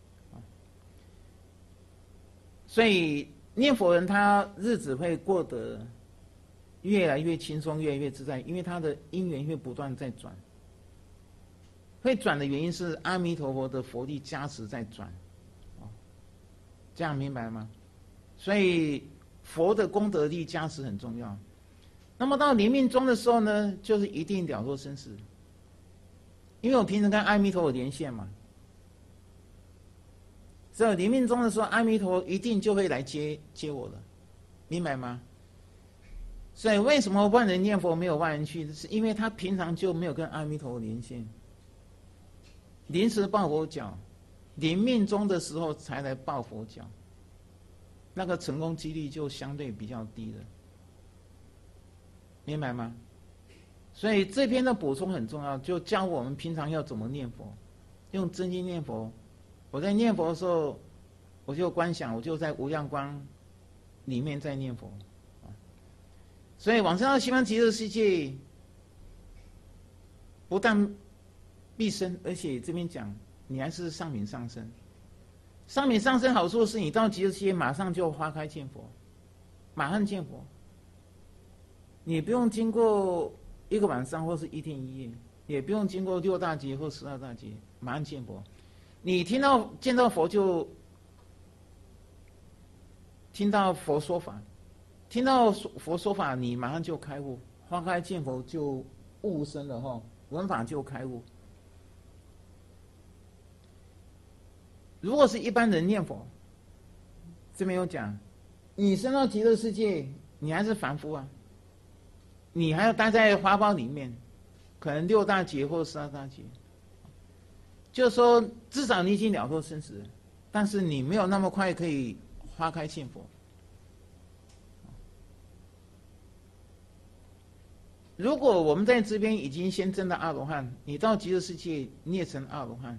所以念佛人他日子会过得越来越轻松，越来越自在，因为他的因缘会不断在转。会转的原因是阿弥陀佛的佛力加持在转，这样明白吗？所以佛的功德力加持很重要。那么到临命终的时候呢，就是一定了脱生死，因为我平时跟阿弥陀佛连线嘛，所以临命终的时候，阿弥陀一定就会来接接我了，明白吗？所以为什么万人念佛没有万人去，是因为他平常就没有跟阿弥陀佛连线，临时抱佛脚，临命终的时候才来抱佛脚，那个成功几率就相对比较低了，明白吗？所以这篇的补充很重要，就教我们平常要怎么念佛，用真心念佛。我在念佛的时候，我就观想，我就在无量光里面在念佛。所以往生到西方极乐世界，不但必生，而且这边讲你还是上品上生。上品上生好处是你到极乐世界马上就花开见佛，马上见佛，你不用经过一个晚上或是一天一夜，也不用经过六大劫或十二大劫，马上见佛。你听到见到佛就听到佛说法，听到佛说法，你马上就开悟，花开见佛就悟生了哈，闻法就开悟。如果是一般人念佛，这边有讲，你升到极乐世界，你还是凡夫啊，你还要待在花苞里面，可能六大劫或十二大劫。 就是说，至少你已经了脱生死了，但是你没有那么快可以花开见佛。如果我们在这边已经先证到阿罗汉，你到极乐世界你也成阿罗汉。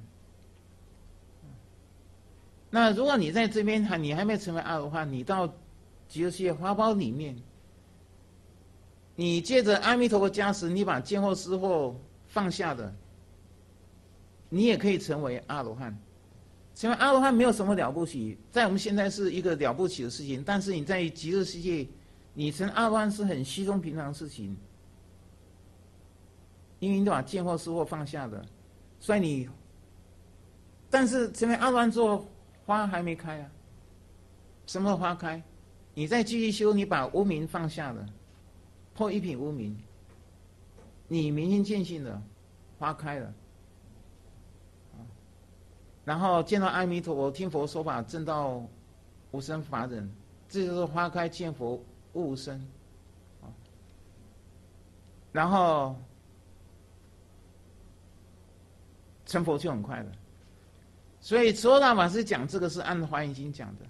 那如果你在这边还你还没成为阿罗汉，你到极乐世界花苞里面，你借着阿弥陀佛加持，你把见惑思惑放下的，你也可以成为阿罗汉。成为阿罗汉没有什么了不起，在我们现在是一个了不起的事情，但是你在极乐世界，你成阿罗汉是很稀松平常的事情，因为你把见惑思惑放下的，所以你，但是成为阿罗汉之后，花还没开啊。什么花开？你再继续修，你把无明放下了，破一品无明，你明心见性了，花开了。然后见到阿弥陀佛，听佛说法，证到无生法忍，这就是花开见佛悟无生。然后成佛就很快了。所以慈厚大法师讲这个是按《华严经》讲的。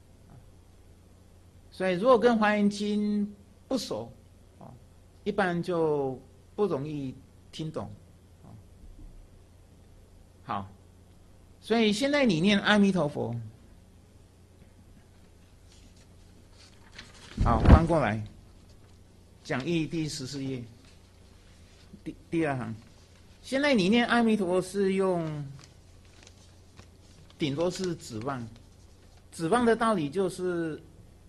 所以如果跟《华严经》不熟，一般就不容易听懂。好。所以现在你念阿弥陀佛，好，翻过来，讲义第十四页，第第二行。现在你念阿弥陀佛是用，顶多是指望，指望的道理就是，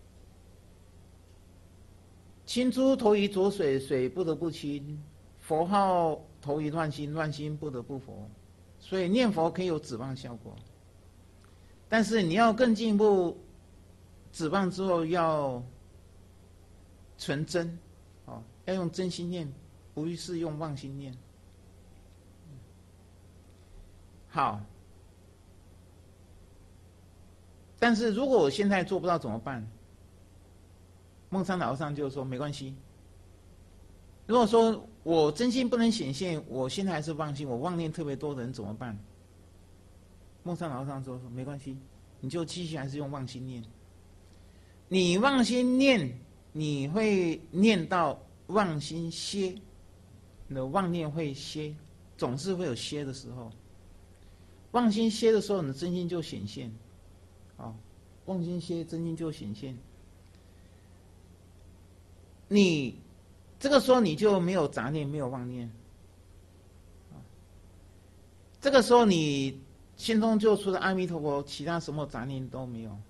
清珠投于浊水，水不得不清；佛号投于乱心，乱心不得不佛。所以念佛可以有指望效果，但是你要更进一步，指望之后要纯真，哦，要用真心念，不是用妄心念。好，但是如果我现在做不到怎么办？孟山老和尚就说没关系。如果说我真心不能显现，我现在还是妄心，我妄念特别多的人怎么办？孟山老和尚说说没关系，你就继续还是用妄心念。你妄心念，你会念到妄心歇，你的妄念会歇，总是会有歇的时候。妄心歇的时候，你的真心就显现。好，妄心歇，真心就显现。你这个时候你就没有杂念，没有妄念。这个时候你心中就除了阿弥陀佛，其他什么杂念都没有。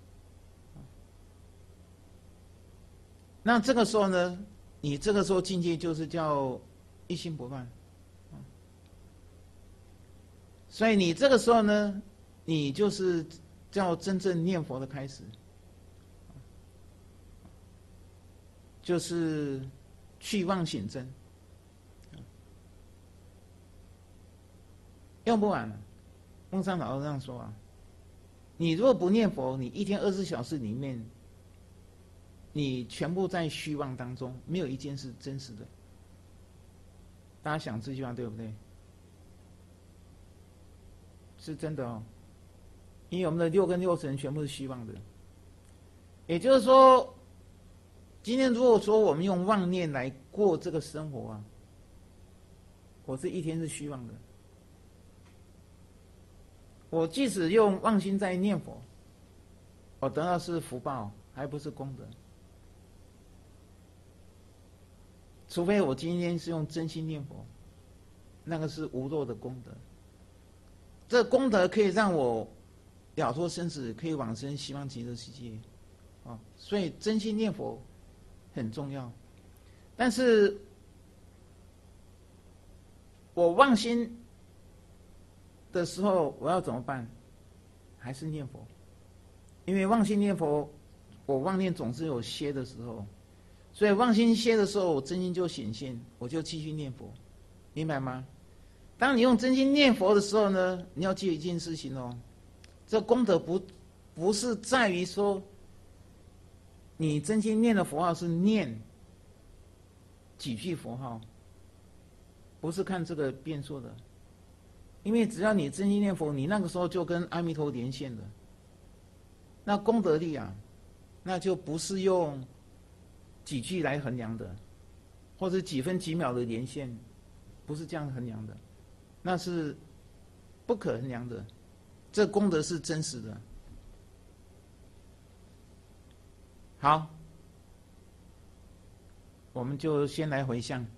那这个时候呢，你这个时候境界就是叫一心不乱。所以你这个时候呢，你就是叫真正念佛的开始，就是去妄显真。用不完了。孟山老和尚说啊，你如果不念佛，你一天二十四小时里面，你全部在虚妄当中，没有一件是真实的。大家想这句话对不对？是真的哦，因为我们的六根六尘全部是虚妄的。也就是说，今天如果说我们用妄念来过这个生活啊，我这一天是虚妄的。我即使用妄心在念佛，我得到是福报，还不是功德。除非我今天是用真心念佛，那个是无漏的功德。这功德可以让我了脱生死，可以往生西方极乐世界，啊，所以真心念佛很重要。但是我妄心的时候，我要怎么办？还是念佛，因为妄心念佛，我妄念总是有歇的时候，所以妄心歇的时候，我真心就显现，我就继续念佛，明白吗？当你用真心念佛的时候呢，你要记得一件事情哦，这功德不不是在于说，你真心念的佛号是念几句佛号，不是看这个变数的， 因为只要你真心念佛，你那个时候就跟阿弥陀连线了。那功德力啊，那就不是用几句来衡量的，或者几分几秒的连线，不是这样衡量的，那是不可衡量的。这功德是真实的。好，我们就先来回向。